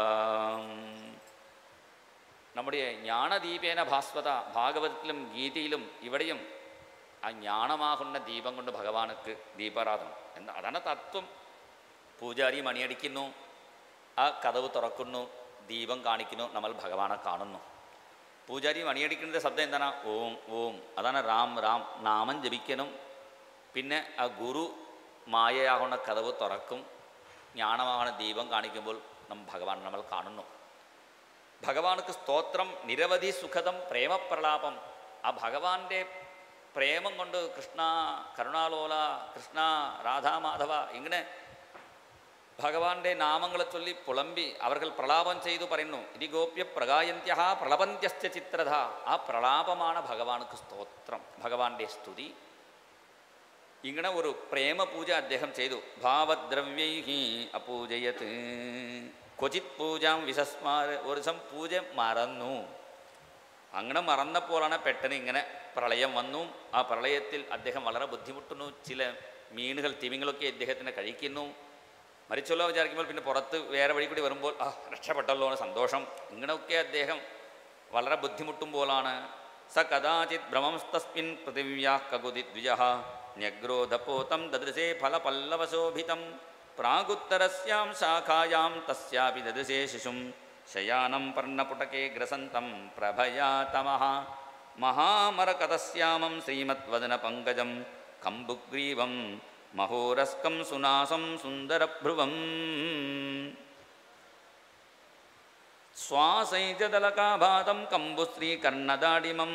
നമ്മുടെ ജ്ഞാനദീപേന ഭാസ്വത ഭാഗവതത്തിലും ഗീതയിലും ഇവിടെയും ആ ജ്ഞാനമാകുന്ന ദീപം കൊണ്ട് ഭഗവാനക്ക് ദീപാരാധന എന്താ, അതാണ് തത്വം. പൂജാരി മണിയടിക്കുന്നു, ആ കതവ് തുറക്കുന്നു, ദീപം കാണിക്കുന്നു, നമ്മൾ ഭഗവാനെ കാണുന്നു. പൂജാരി മണിയടിക്കുന്നതിൻ്റെ ശബ്ദം എന്താണ്? ഓം ഓം. അതാണ് റാം റാം നാമം ജപിക്കണം. പിന്നെ ആ ഗുരു മായയാകുന്ന കതവ് തുറക്കും, ജ്ഞാനമാകുന്ന ദീപം കാണിക്കുമ്പോൾ നമ്മൾ ഭഗവാൻ നമ്മൾ കാണുന്നു. ഭഗവാനക്ക് സ്തോത്രം നിരവധി സുഖദം പ്രേമപ്രലാപം. ആ ഭഗവാന്റെ പ്രേമം കൊണ്ട് കൃഷ്ണ കരുണാലോല, കൃഷ്ണ രാധാമാധവ ഇങ്ങനെ ഭഗവാന്റെ നാമങ്ങളെ ചൊല്ലി പുളമ്പി അവർ പ്രലാപം ചെയ്തു പറയുന്നു. ഇതി ഗോപ്യ പ്രഗായന്ത്യ പ്രളപന്ത്യശ്ച ചിത്രധ. ആ പ്രലാപമാണ് ഭഗവാനക്ക് സ്തോത്രം, ഭഗവാന്റെ സ്തുതി. ഇങ്ങനെ ഒരു പ്രേമ പൂജ അദ്ദേഹം ചെയ്തു. ഭാവദ്രവ്യൈഹി അപൂജയത് ക്വചിത് പൂജാം വിസസ്മാര. ഒരു ദിവസം പൂജ മറന്നു. അങ്ങനെ മറന്നപ്പോഴാണ് പെട്ടെന്ന് ഇങ്ങനെ പ്രളയം വന്നു. ആ പ്രളയത്തിൽ അദ്ദേഹം വളരെ ബുദ്ധിമുട്ടുന്നു. ചില മീനുകൾ തിമിങ്ങളൊക്കെ അദ്ദേഹത്തിനെ കഴിക്കുന്നു. മരിച്ചല്ലോ വിചാരിക്കുമ്പോൾ പിന്നെ പുറത്ത് വേറെ വഴി കൂടി വരുമ്പോൾ ആ രക്ഷപ്പെട്ടല്ലോ എന്ന് സന്തോഷം. ഇങ്ങനെയൊക്കെ അദ്ദേഹം വളരെ ബുദ്ധിമുട്ടുമ്പോഴാണ് സ കഥാചിത് ഭ്രമംസ്തസ്മിൻ പൃഥിവ്യാ കകുതി ദ്വിജഃ ന്യഗ്രോധപോതം ദദൃശേ ഫലപല്ലവശോഭിതം പ്രാഗുത്തരസ്യാം ശാഖായാം തസ്യാപി ദദൃശേ ശിശും ശയാനം പർണപുടകേ ഗ്രസന്തം പ്രഭയാ തമഃ മഹാമരകതസ്യാമം ശ്രീമദ്വദന പങ്കജം കമ്പുഗ്രീവം മഹോരസ്കം സുനാസം സുന്ദരഭ്രുവം സ്വാസൈജദലകാഭാതം കമ്പുശ്രീകർണദാഡിമം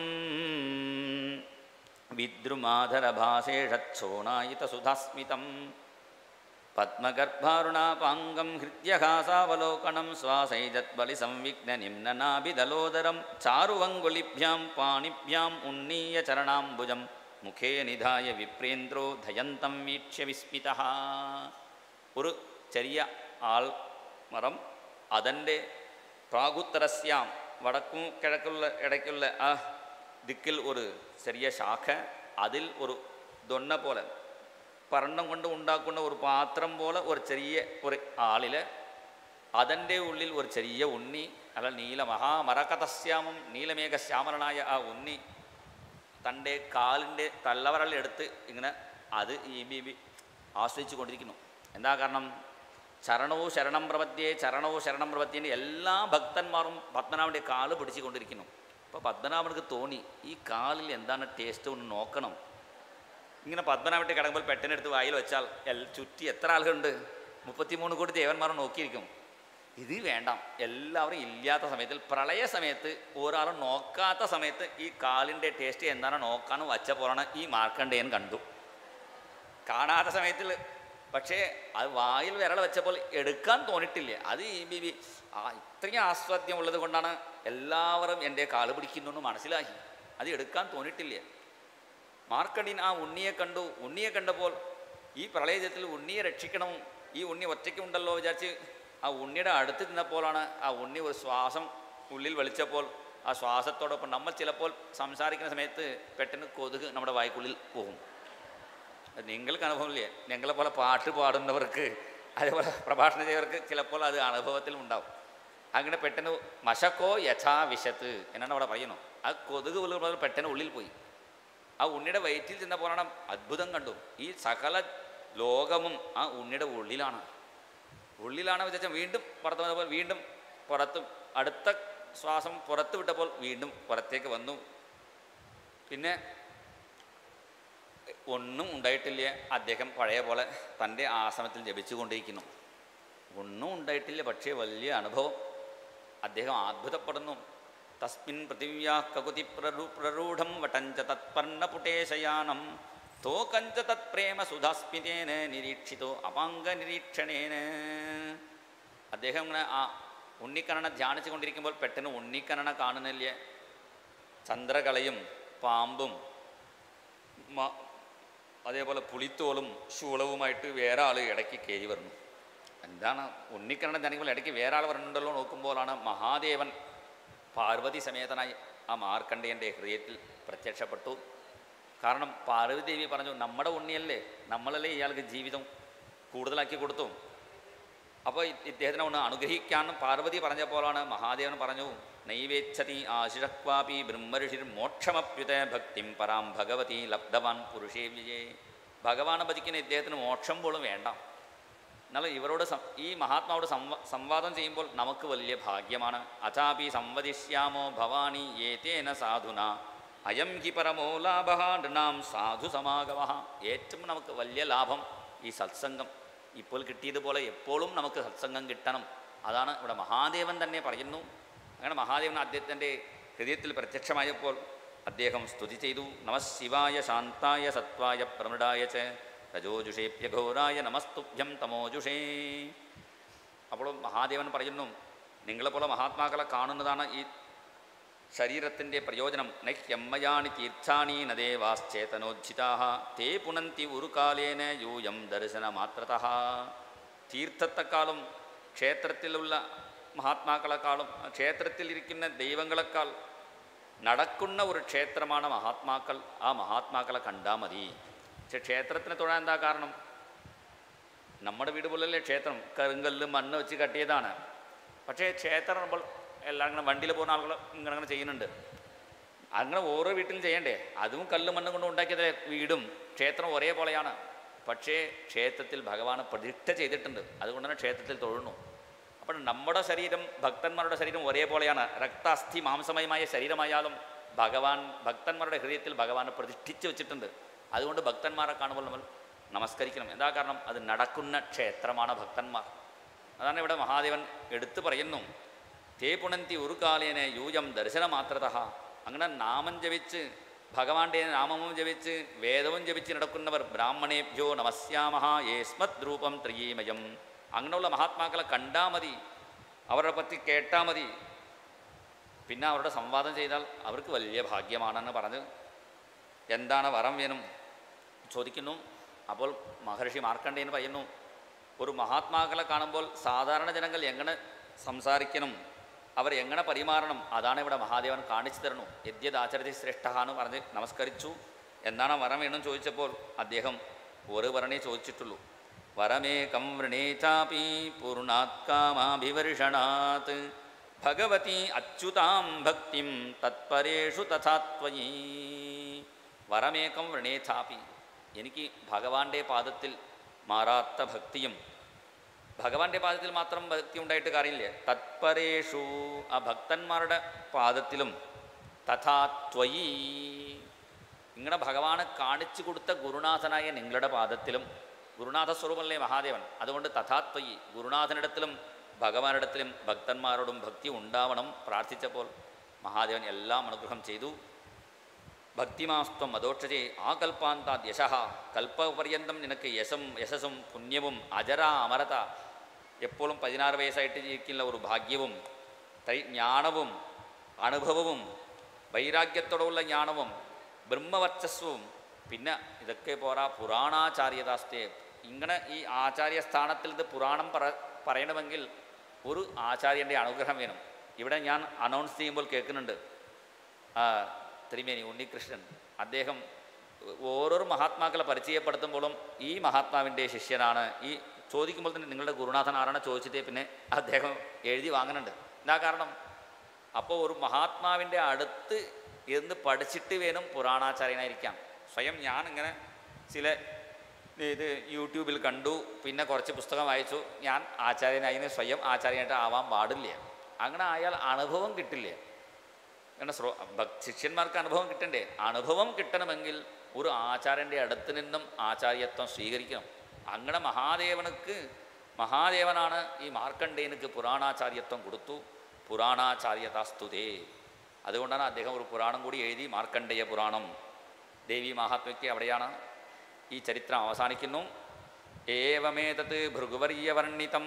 വിദ്രുമാധരഭാസേഷച്ഛോണായിതസുധാസ്മിതം പത്മഗർഭാരുണാപാംഗം ഹൃദ്യഹാസാവലോകനം സ്വാസൈജദ്ബലിസംവിഘ്നനിമ്നനാഭിദലോദരം ചാരുവങ്കുലിഭ്യാം പാണിഭ്യാം ഉണ്ണീയ ചരണാംബുജം മുഖേ നിധായ വിപ്രേന്ദ്രോ ധയന്തം വീക്ഷ്യ വിസ്മിതഃ. ഒരു ചെറിയ ആൾ മരം, അതിൻ്റെ പ്രാഗുത്തരസ്യാം വടക്കും കിഴക്കുള്ള ഇടയ്ക്കുള്ള ആ ദിക്കിൽ ഒരു ചെറിയ ശാഖ, അതിൽ ഒരു ദൊണ്ണ പോലെ പർണ്ണം കൊണ്ട് ഉണ്ടാക്കുന്ന ഒരു പാത്രം പോലെ ഒരു ചെറിയ ഒരു ആളിൽ, അതിൻ്റെ ഉള്ളിൽ ഒരു ചെറിയ ഉണ്ണി, അല്ല നീല മഹാമരകതശ്യാമം നീലമേഘശ്യാമലനായ ആ ഉണ്ണി തൻ്റെ കാലിൻ്റെ തള്ളവരലെടുത്ത് ഇങ്ങനെ അത് ഈ ബി ബി ആശ്രയിച്ചു കൊണ്ടിരിക്കുന്നു. എന്താ കാരണം? ചരണവും ശരണം പ്രപത്തിയെ ചരണവും ശരണം പ്രപത്തിയെ എല്ലാ ഭക്തന്മാരും പത്മനാഭൻ്റെ കാല് പിടിച്ചു കൊണ്ടിരിക്കുന്നു. അപ്പോൾ പത്മനാഭനക്ക് തോന്നി ഈ കാലിൽ എന്താണ് ടേസ്റ്റ് ഒന്ന് നോക്കണം. ഇങ്ങനെ പത്മനാഭൻ്റെ കിടക്കുമ്പോൾ പെട്ടെന്നെടുത്ത് വായിൽ വെച്ചാൽ എൽ ചുറ്റി എത്ര ആളുകളുണ്ട്? മുപ്പത്തിമൂന്ന് കോടി ദേവന്മാർ നോക്കിയിരിക്കും. ഇത് വേണ്ട, എല്ലാവരും ഇല്ലാത്ത സമയത്തിൽ പ്രളയ സമയത്ത് ഒരാളും നോക്കാത്ത സമയത്ത് ഈ കാലിൻ്റെ ടേസ്റ്റ് എന്താണ് നോക്കാനും വച്ച പോലാണ് ഈ മാർക്കണ്ഡേയൻ കണ്ടു. കാണാത്ത സമയത്തിൽ പക്ഷേ അത് വായിൽ വിരൽ വെച്ചപ്പോൾ എടുക്കാൻ തോന്നിട്ടില്ല. അത് ഈ ബി ബി ആ ഇത്രയും ആസ്വാദ്യമുള്ളത് കൊണ്ടാണ് എല്ലാവരും എൻ്റെ കാല് പിടിക്കുന്നു എന്ന് മനസ്സിലാക്കി. അത് എടുക്കാൻ തോന്നിട്ടില്ല. മാർക്കണ്ഡേയൻ ആ ഉണ്ണിയെ കണ്ടു. ഉണ്ണിയെ കണ്ടപ്പോൾ ഈ പ്രളയത്തിൽ ഉണ്ണിയെ രക്ഷിക്കണം, ഈ ഉണ്ണി ഒറ്റയ്ക്ക് ഉണ്ടല്ലോ വിചാരിച്ച് ആ ഉണ്ണിയുടെ അടുത്ത് നിന്നപ്പോഴാണ് ആ ഉണ്ണി ഒരു ശ്വാസം ഉള്ളിൽ വലിച്ചപ്പോൾ ആ ശ്വാസത്തോടൊപ്പം നമ്മൾ ചിലപ്പോൾ സംസാരിക്കുന്ന സമയത്ത് പെട്ടെന്ന് കൊതുക് നമ്മുടെ വായ്ക്കുള്ളിൽ പോകും. നിങ്ങൾക്ക് അനുഭവമില്ലേ? ഞങ്ങളെ പോലെ പാട്ട് പാടുന്നവർക്ക് അതേപോലെ പ്രഭാഷണം ചെയ്തവർക്ക് ചിലപ്പോൾ അത് അനുഭവത്തിലും ഉണ്ടാവും. അങ്ങനെ പെട്ടെന്ന് മശക്കോ യഥാ വിശത്ത് എന്നാണ് അവിടെ പറയുന്നു. ആ കൊതുക് പുലുകൾ പെട്ടെന്ന് ഉള്ളിൽ പോയി. ആ ഉണ്ണിയുടെ വയറ്റിൽ ചെന്നപ്പോഴാണ് അത്ഭുതം കണ്ടു. ഈ സകല ലോകവും ആ ഉണ്ണിയുടെ ഉള്ളിലാണ്. ഉള്ളിലാണ് വിചാരിച്ചാൽ വീണ്ടും പുറത്ത് വന്നപ്പോൾ വീണ്ടും പുറത്ത് അടുത്ത ശ്വാസം പുറത്ത് വിട്ടപ്പോൾ വീണ്ടും പുറത്തേക്ക് വന്നു. പിന്നെ ഒന്നും ഉണ്ടായിട്ടില്ല. അദ്ദേഹം പഴയ പോലെ തൻ്റെ ആസനത്തിൽ ജപിച്ചു കൊണ്ടിരിക്കുന്നു. ഒന്നും ഉണ്ടായിട്ടില്ല, പക്ഷേ വലിയ അനുഭവം. അദ്ദേഹം അത്ഭുതപ്പെടുന്നു. തസ്മിൻ പൃഥിവ്യാ കകുതി പ്രരു പ്രരൂഢം വടഞ്ച തത്പർണപുടേശയാനം തോകഞ്ച തത്പ്രേമ സുധാസ്മിതേന നിരീക്ഷിതോ അപാംഗ നിരീക്ഷണേന. അദ്ദേഹം ഇങ്ങനെ ആ ഉണ്ണിക്കണ്ണനെ ധ്യാനിച്ചു കൊണ്ടിരിക്കുമ്പോൾ പെട്ടെന്ന് ഉണ്ണിക്കണ്ണനെ കാണുന്നില്ല. ചന്ദ്രകളയും പാമ്പും അതേപോലെ പുളിത്തോളും ശൂളവുമായിട്ട് വേറെ ആൾ ഇടയ്ക്ക് കയറി വരുന്നു. എന്താണ് ഉണ്ണിക്കണ്ണൻ ധ്യാനിക്കുമ്പോൾ ഇടയ്ക്ക് വേറെ ആൾ വരുന്നുണ്ടല്ലോ നോക്കുമ്പോഴാണ് മഹാദേവൻ പാർവതി സമേതനായി ആ മാർക്കണ്ഡേയൻ്റെ ഹൃദയത്തിൽ പ്രത്യക്ഷപ്പെട്ടു. കാരണം പാർവതി ദേവി പറഞ്ഞു, നമ്മുടെ ഉണ്ണിയല്ലേ, നമ്മളല്ലേ ഇയാൾക്ക് ജീവിതം കൂടുതലാക്കി കൊടുത്തു. അപ്പോൾ ഇദ്ദേഹത്തിനെ ഒന്ന് അനുഗ്രഹിക്കാനും പാർവതി പറഞ്ഞപ്പോഴാണ് മഹാദേവൻ പറഞ്ഞു, നൈവേച്ഛതി ആശിഷക്വാപി ബ്രഹ്മഋഷിർ മോക്ഷമപ്യുത ഭക്തിം പരാം ഭഗവതി ലബ്ധവാൻ പുരുഷേ വിജയേ. ഭഗവാനെ ഭജിക്കുന്ന ഇദ്ദേഹത്തിന് മോക്ഷം പോലും വേണ്ട. എന്നാൽ ഇവരോട് ഈ മഹാത്മാവോട് സംവ സംവാദം ചെയ്യുമ്പോൾ നമുക്ക് വലിയ ഭാഗ്യമാണ്. അഥാപി സംവദിഷ്യാമോ ഭവാനി ഏതേന സാധുന അയം ഹി പരമോ ലാഭ നൃണാം സാധു സമാഗമ. ഏറ്റവും നമുക്ക് വലിയ ലാഭം ഈ സത്സംഗം. ഇപ്പോൾ കിട്ടിയതുപോലെ എപ്പോഴും നമുക്ക് സത്സംഗം കിട്ടണം. അതാണ് ഇവിടെ മഹാദേവൻ തന്നെ പറയുന്നു. അങ്ങനെ മഹാദേവൻ അദ്ദേഹത്തിൻ്റെ ഹൃദയത്തിൽ പ്രത്യക്ഷമായപ്പോൾ അദ്ദേഹം സ്തുതി ചെയ്തു. നമഃ ശിവായ ശാന്തായ സത്വായ പ്രമൃഡായ ച രജോജുഷേപ്യഘോരായ നമസ്തുഭ്യം തമോജുഷേ. അപ്പോൾ മഹാദേവൻ പറയുന്നു, നിങ്ങളെപ്പോലെ മഹാത്മാക്കളെ കാണുന്നതാണ് ഈ ശരീരത്തിൻ്റെ പ്രയോജനം. നഹ്യമ്മയാണി തീർത്ഥാനി നദേവാശ്ചേതനോജ്ജിതാ തേ പുനന്തി ഉരുകാലേന യൂയം ദർശനമാത്രതഃ. തീർത്ഥത്തെക്കാളും ക്ഷേത്രത്തിലുള്ള മഹാത്മാക്കളെക്കാളും ക്ഷേത്രത്തിലിരിക്കുന്ന ദൈവങ്ങളെക്കാൾ നടക്കുന്ന ഒരു ക്ഷേത്രമാണ് മഹാത്മാക്കൾ. ആ മഹാത്മാക്കളെ കണ്ടാൽ മതി. പക്ഷെ ക്ഷേത്രത്തിന് തൊഴാൻ എന്താ കാരണം? നമ്മുടെ വീട് പോലല്ലേ ക്ഷേത്രം, കരുങ്കല്ല് മണ്ണ് വെച്ച് കട്ടിയതാണ്. പക്ഷേ ക്ഷേത്രം നമ്മൾ എല്ലാം ഇങ്ങനെ വണ്ടിയിൽ പോകുന്ന ആളുകൾ ഇങ്ങനെ അങ്ങനെ ചെയ്യുന്നുണ്ട്. അങ്ങനെ ഓരോ വീട്ടിലും ചെയ്യണ്ടേ? അതും കല്ല് മണ്ണ് കൊണ്ട് ഉണ്ടാക്കിയത് വീടും ക്ഷേത്രം ഒരേപോലെയാണ്. പക്ഷേ ക്ഷേത്രത്തിൽ ഭഗവാനെ പ്രതിഷ്ഠ ചെയ്തിട്ടുണ്ട്. അതുകൊണ്ട് തന്നെ ക്ഷേത്രത്തിൽ തൊഴുന്നു. അപ്പോൾ നമ്മുടെ ശരീരം ഭക്തന്മാരുടെ ശരീരം ഒരേപോലെയാണ്. രക്താസ്ഥി മാംസമയമായ ശരീരമായാലും ഭഗവാൻ ഭക്തന്മാരുടെ ഹൃദയത്തിൽ ഭഗവാനെ പ്രതിഷ്ഠിച്ച് വെച്ചിട്ടുണ്ട്. അതുകൊണ്ട് ഭക്തന്മാരെ കാണുമ്പോൾ നമ്മൾ നമസ്കരിക്കണം. എന്താ കാരണം? അത് നടക്കുന്ന ക്ഷേത്രമാണ് ഭക്തന്മാർ. അതാണ് ഇവിടെ മഹാദേവൻ എടുത്തു പറയുന്നു. തേ പുണന്തി ഉരുകാലേന യൂയം ദർശനമാത്രതഃ. അങ്ങനെ നാമം ജപിച്ച് ഭഗവാന്റെ നാമവും ജപിച്ച് വേദവും ജപിച്ച് നടക്കുന്നവർ ബ്രാഹ്മണേഭ്യോ നമസ്യാമഹ യേസ്മത് രൂപം ത്രിയീമയം. അങ്ങനെയുള്ള മഹാത്മാക്കളെ കണ്ടാൽ മതി, അവരുടെ പറ്റി കേട്ടാൽ മതി, പിന്നെ അവരുടെ സംവാദം ചെയ്താൽ അവർക്ക് വലിയ ഭാഗ്യമാണെന്ന് പറഞ്ഞ് എന്താണ് വരം വേണം ചോദിക്കുന്നു. അപ്പോൾ മഹർഷി മാർക്കണ്ഡേയൻ പറയുന്നു, ഒരു മഹാത്മാക്കളെ കാണുമ്പോൾ സാധാരണ ജനങ്ങൾ എങ്ങനെ സംസാരിക്കണം, അവർ എങ്ങനെ പരിമാറണം, അതാണ് ഇവിടെ മഹാദേവൻ കാണിച്ചു തരണു. യദ്യദാചരതി ശ്രേഷ്ഠ എന്ന് പറഞ്ഞ് നമസ്കരിച്ചു. എന്താണ് വരം വേണം ചോദിച്ചപ്പോൾ അദ്ദേഹം ഒരു വരണേ ചോദിച്ചിട്ടുള്ളൂ. വരമേകം വൃണേചാപി പൂർണാത് കാമാഭിവർഷണാത് ഭഗവതി അച്യുതാം ഭക്തിം തത്പരേഷു തഥാത്വയീ. വരമേകം വൃണേചാപി, എനിക്ക് ഭഗവാന്റെ പാദത്തിൽ മാറാത്ത ഭക്തിയും, ഭഗവാന്റെ പാദത്തിൽ മാത്രം ഭക്തി ഉണ്ടായിട്ട് കാര്യമില്ല, തത്പരേഷു ആ ഭക്തന്മാരുടെ പാദത്തിലും, തഥാ ത്വയി നിങ്ങളുടെ ഭഗവാനെ കാണിച്ചു കൊടുത്ത ഗുരുനാഥനായ നിങ്ങളുടെ പാദത്തിലും. ഗുരുനാഥ സ്വരൂപമല്ലേ മഹാദേവൻ. അതുകൊണ്ട് തഥാത്വയി ഗുരുനാഥനിടത്തിലും ഭഗവാനിടത്തിലും ഭക്തന്മാരോടും ഭക്തി ഉണ്ടാവണം പ്രാർത്ഥിച്ചപ്പോൾ മഹാദേവൻ എല്ലാം അനുഗ്രഹം ചെയ്തു. ഭക്തിമാസ്ത്വം മദോക്ഷജേ ആ കൽപ്പാന്താത് യശഃ. കൽപ്പപര്യന്തം നിനക്ക് യശം യശസ്സും പുണ്യവും അജര അമരത എപ്പോഴും പതിനാറ് വയസ്സായിട്ട് ജീവിക്കുന്ന ഒരു ഭാഗ്യവും ജ്ഞാനവും അനുഭവവും വൈരാഗ്യത്തോടുള്ള ജ്ഞാനവും ബ്രഹ്മവർച്ചസ്വവും, പിന്നെ ഇതൊക്കെ പോരാ പുരാണാചാര്യതാസ്തേ. ഇങ്ങനെ ഈ ആചാര്യ സ്ഥാനത്തിൽ ഇത് പുരാണം പറ പറയണമെങ്കിൽ ഒരു ആചാര്യൻ്റെ അനുഗ്രഹം വേണം. ഇവിടെ ഞാൻ അനൗൺസ് ചെയ്യുമ്പോൾ കേൾക്കുന്നുണ്ട് തിരുമേനി ഉണ്ണികൃഷ്ണൻ, അദ്ദേഹം ഓരോരോ മഹാത്മാക്കളെ പരിചയപ്പെടുത്തുമ്പോഴും ഈ മഹാത്മാവിൻ്റെ ശിഷ്യനാണ്, ഈ ചോദിക്കുമ്പോൾ തന്നെ നിങ്ങളുടെ ഗുരുനാഥൻ ആരാണ് ചോദിച്ചിട്ടേ പിന്നെ അദ്ദേഹം എഴുതി വാങ്ങുന്നുണ്ട്. എന്താ കാരണം? അപ്പോൾ ഒരു മഹാത്മാവിൻ്റെ അടുത്ത് എന്ന് പഠിച്ചിട്ട് വേണം പുരാണാചാര്യനായിരിക്കാം. സ്വയം ഞാൻ ഇങ്ങനെ ചില ഇത് യൂട്യൂബിൽ കണ്ടു, പിന്നെ കുറച്ച് പുസ്തകം വായിച്ചു, ഞാൻ ആചാര്യനായി സ്വയം ആചാര്യനായിട്ട് ആവാൻ പാടില്ല. അങ്ങനെ ആയാൽ അനുഭവം കിട്ടില്ല. കാരണം ശ്രോ ശിഷ്യന്മാർക്ക് അനുഭവം കിട്ടണ്ടേ? അനുഭവം കിട്ടണമെങ്കിൽ ഒരു ആചാര്യൻ്റെ അടുത്ത് നിന്നും ആചാര്യത്വം സ്വീകരിക്കണം. അങ്ങനെ മഹാദേവനുക്ക് മഹാദേവനാണ് ഈ മാർക്കണ്ഡേയനുക്ക് പുരാണാചാര്യത്വം കൊടുത്തു. പുരാണാചാര്യതാസ്തുതേ. അതുകൊണ്ടാണ് അദ്ദേഹം ഒരു പുരാണം കൂടി എഴുതി, മാർക്കണ്ഡേയ പുരാണം. ദേവി മഹാത്മയ്ക്ക് അവിടെയാണ് ഈ ചരിത്രം അവസാനിക്കുന്നു. ഏവമേതത് ഭൃഗുവർയവർണ്ണിതം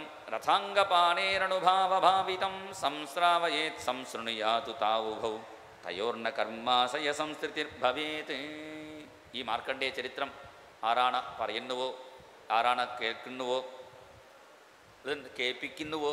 രഥാംഗപാണേരണുഭാവഭാവിതം സംശ്രാവയേത് സംശൃണുയാതു താവുഭൗ തയോർന കർമാശയ സംസ്കൃതിർഭവേത്. ഈ മാർക്കണ്ഡേയ ചരിത്രം ആരാണ് പറയുന്നുവോ, ആരാണ് കേൾക്കുന്നുവോ, ഇത് കേൾപ്പിക്കുന്നുവോ,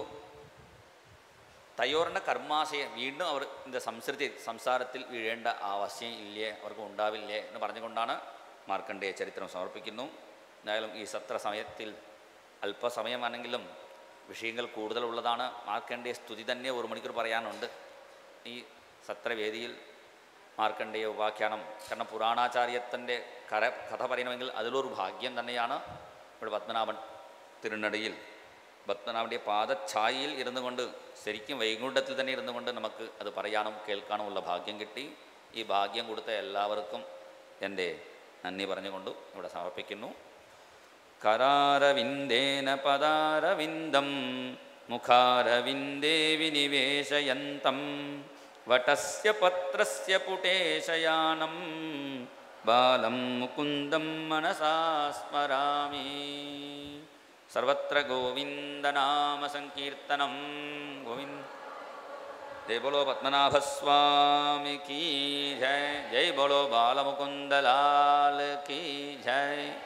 തയോറിൻ്റെ കർമാശയം വീണ്ടും അവർ இந்த സംസ്കൃതി സംസാരത്തിൽ വീഴേണ്ട ആവശ്യം ഇല്ലേ, അവർക്ക് ഉണ്ടാവില്ലേ എന്ന് പറഞ്ഞുകൊണ്ടാണ് മാർക്കണ്ഡേയ ചരിത്രം സമർപ്പിക്കുന്നു. എന്തായാലും ഈ സത്ര സമയത്തിൽ അല്പസമയമാണെങ്കിലും വിഷയങ്ങൾ കൂടുതലുള്ളതാണ്. മാർക്കണ്ഡേയ സ്തുതി തന്നെ ഒരു മണിക്കൂർ പറയാനുണ്ട് ഈ സത്രവേദിയിൽ. മാർക്കണ്ഡേയ ഉപാഖ്യാനം, കാരണം പുരാണാചാര്യത്തിൻ്റെ കര കഥ പറയണമെങ്കിൽ അതിലൊരു ഭാഗ്യം തന്നെയാണ്. ഇവിടെ പത്മനാഭൻ തിരുനടയിൽ പത്മനാഭൻ്റെ പാദഛായയിൽ ഇരുന്നു കൊണ്ട്, ശരിക്കും വൈകുണ്ഠത്തിൽ തന്നെ ഇരുന്നു കൊണ്ട് നമുക്ക് അത് പറയാനും കേൾക്കാനുമുള്ള ഭാഗ്യം കിട്ടി. ഈ ഭാഗ്യം കൊടുത്ത എല്ലാവർക്കും എൻ്റെ നന്ദി പറഞ്ഞുകൊണ്ട് ഇവിടെ സമർപ്പിക്കുന്നു. കരാരവിന്ദേന പദാരവിന്ദം മുഖാരവിന്ദേ വിനിവേശയന്തം വടസ്യ പത്രസ്യ പുടേശയാനം ബാലം മുകുന്ദം മനസാ സ്മരാമി. സർവത്ര ഗോവിന്ദനാമ സങ്കീർത്തനം. ഗോവിന്ദ ജയ് ബോളോ പത്മനാഭസ്വാമി കീ ജയ്. ജയ് ബോളോ ബാലമുകുന്ദലാൽ കീ ജയ്.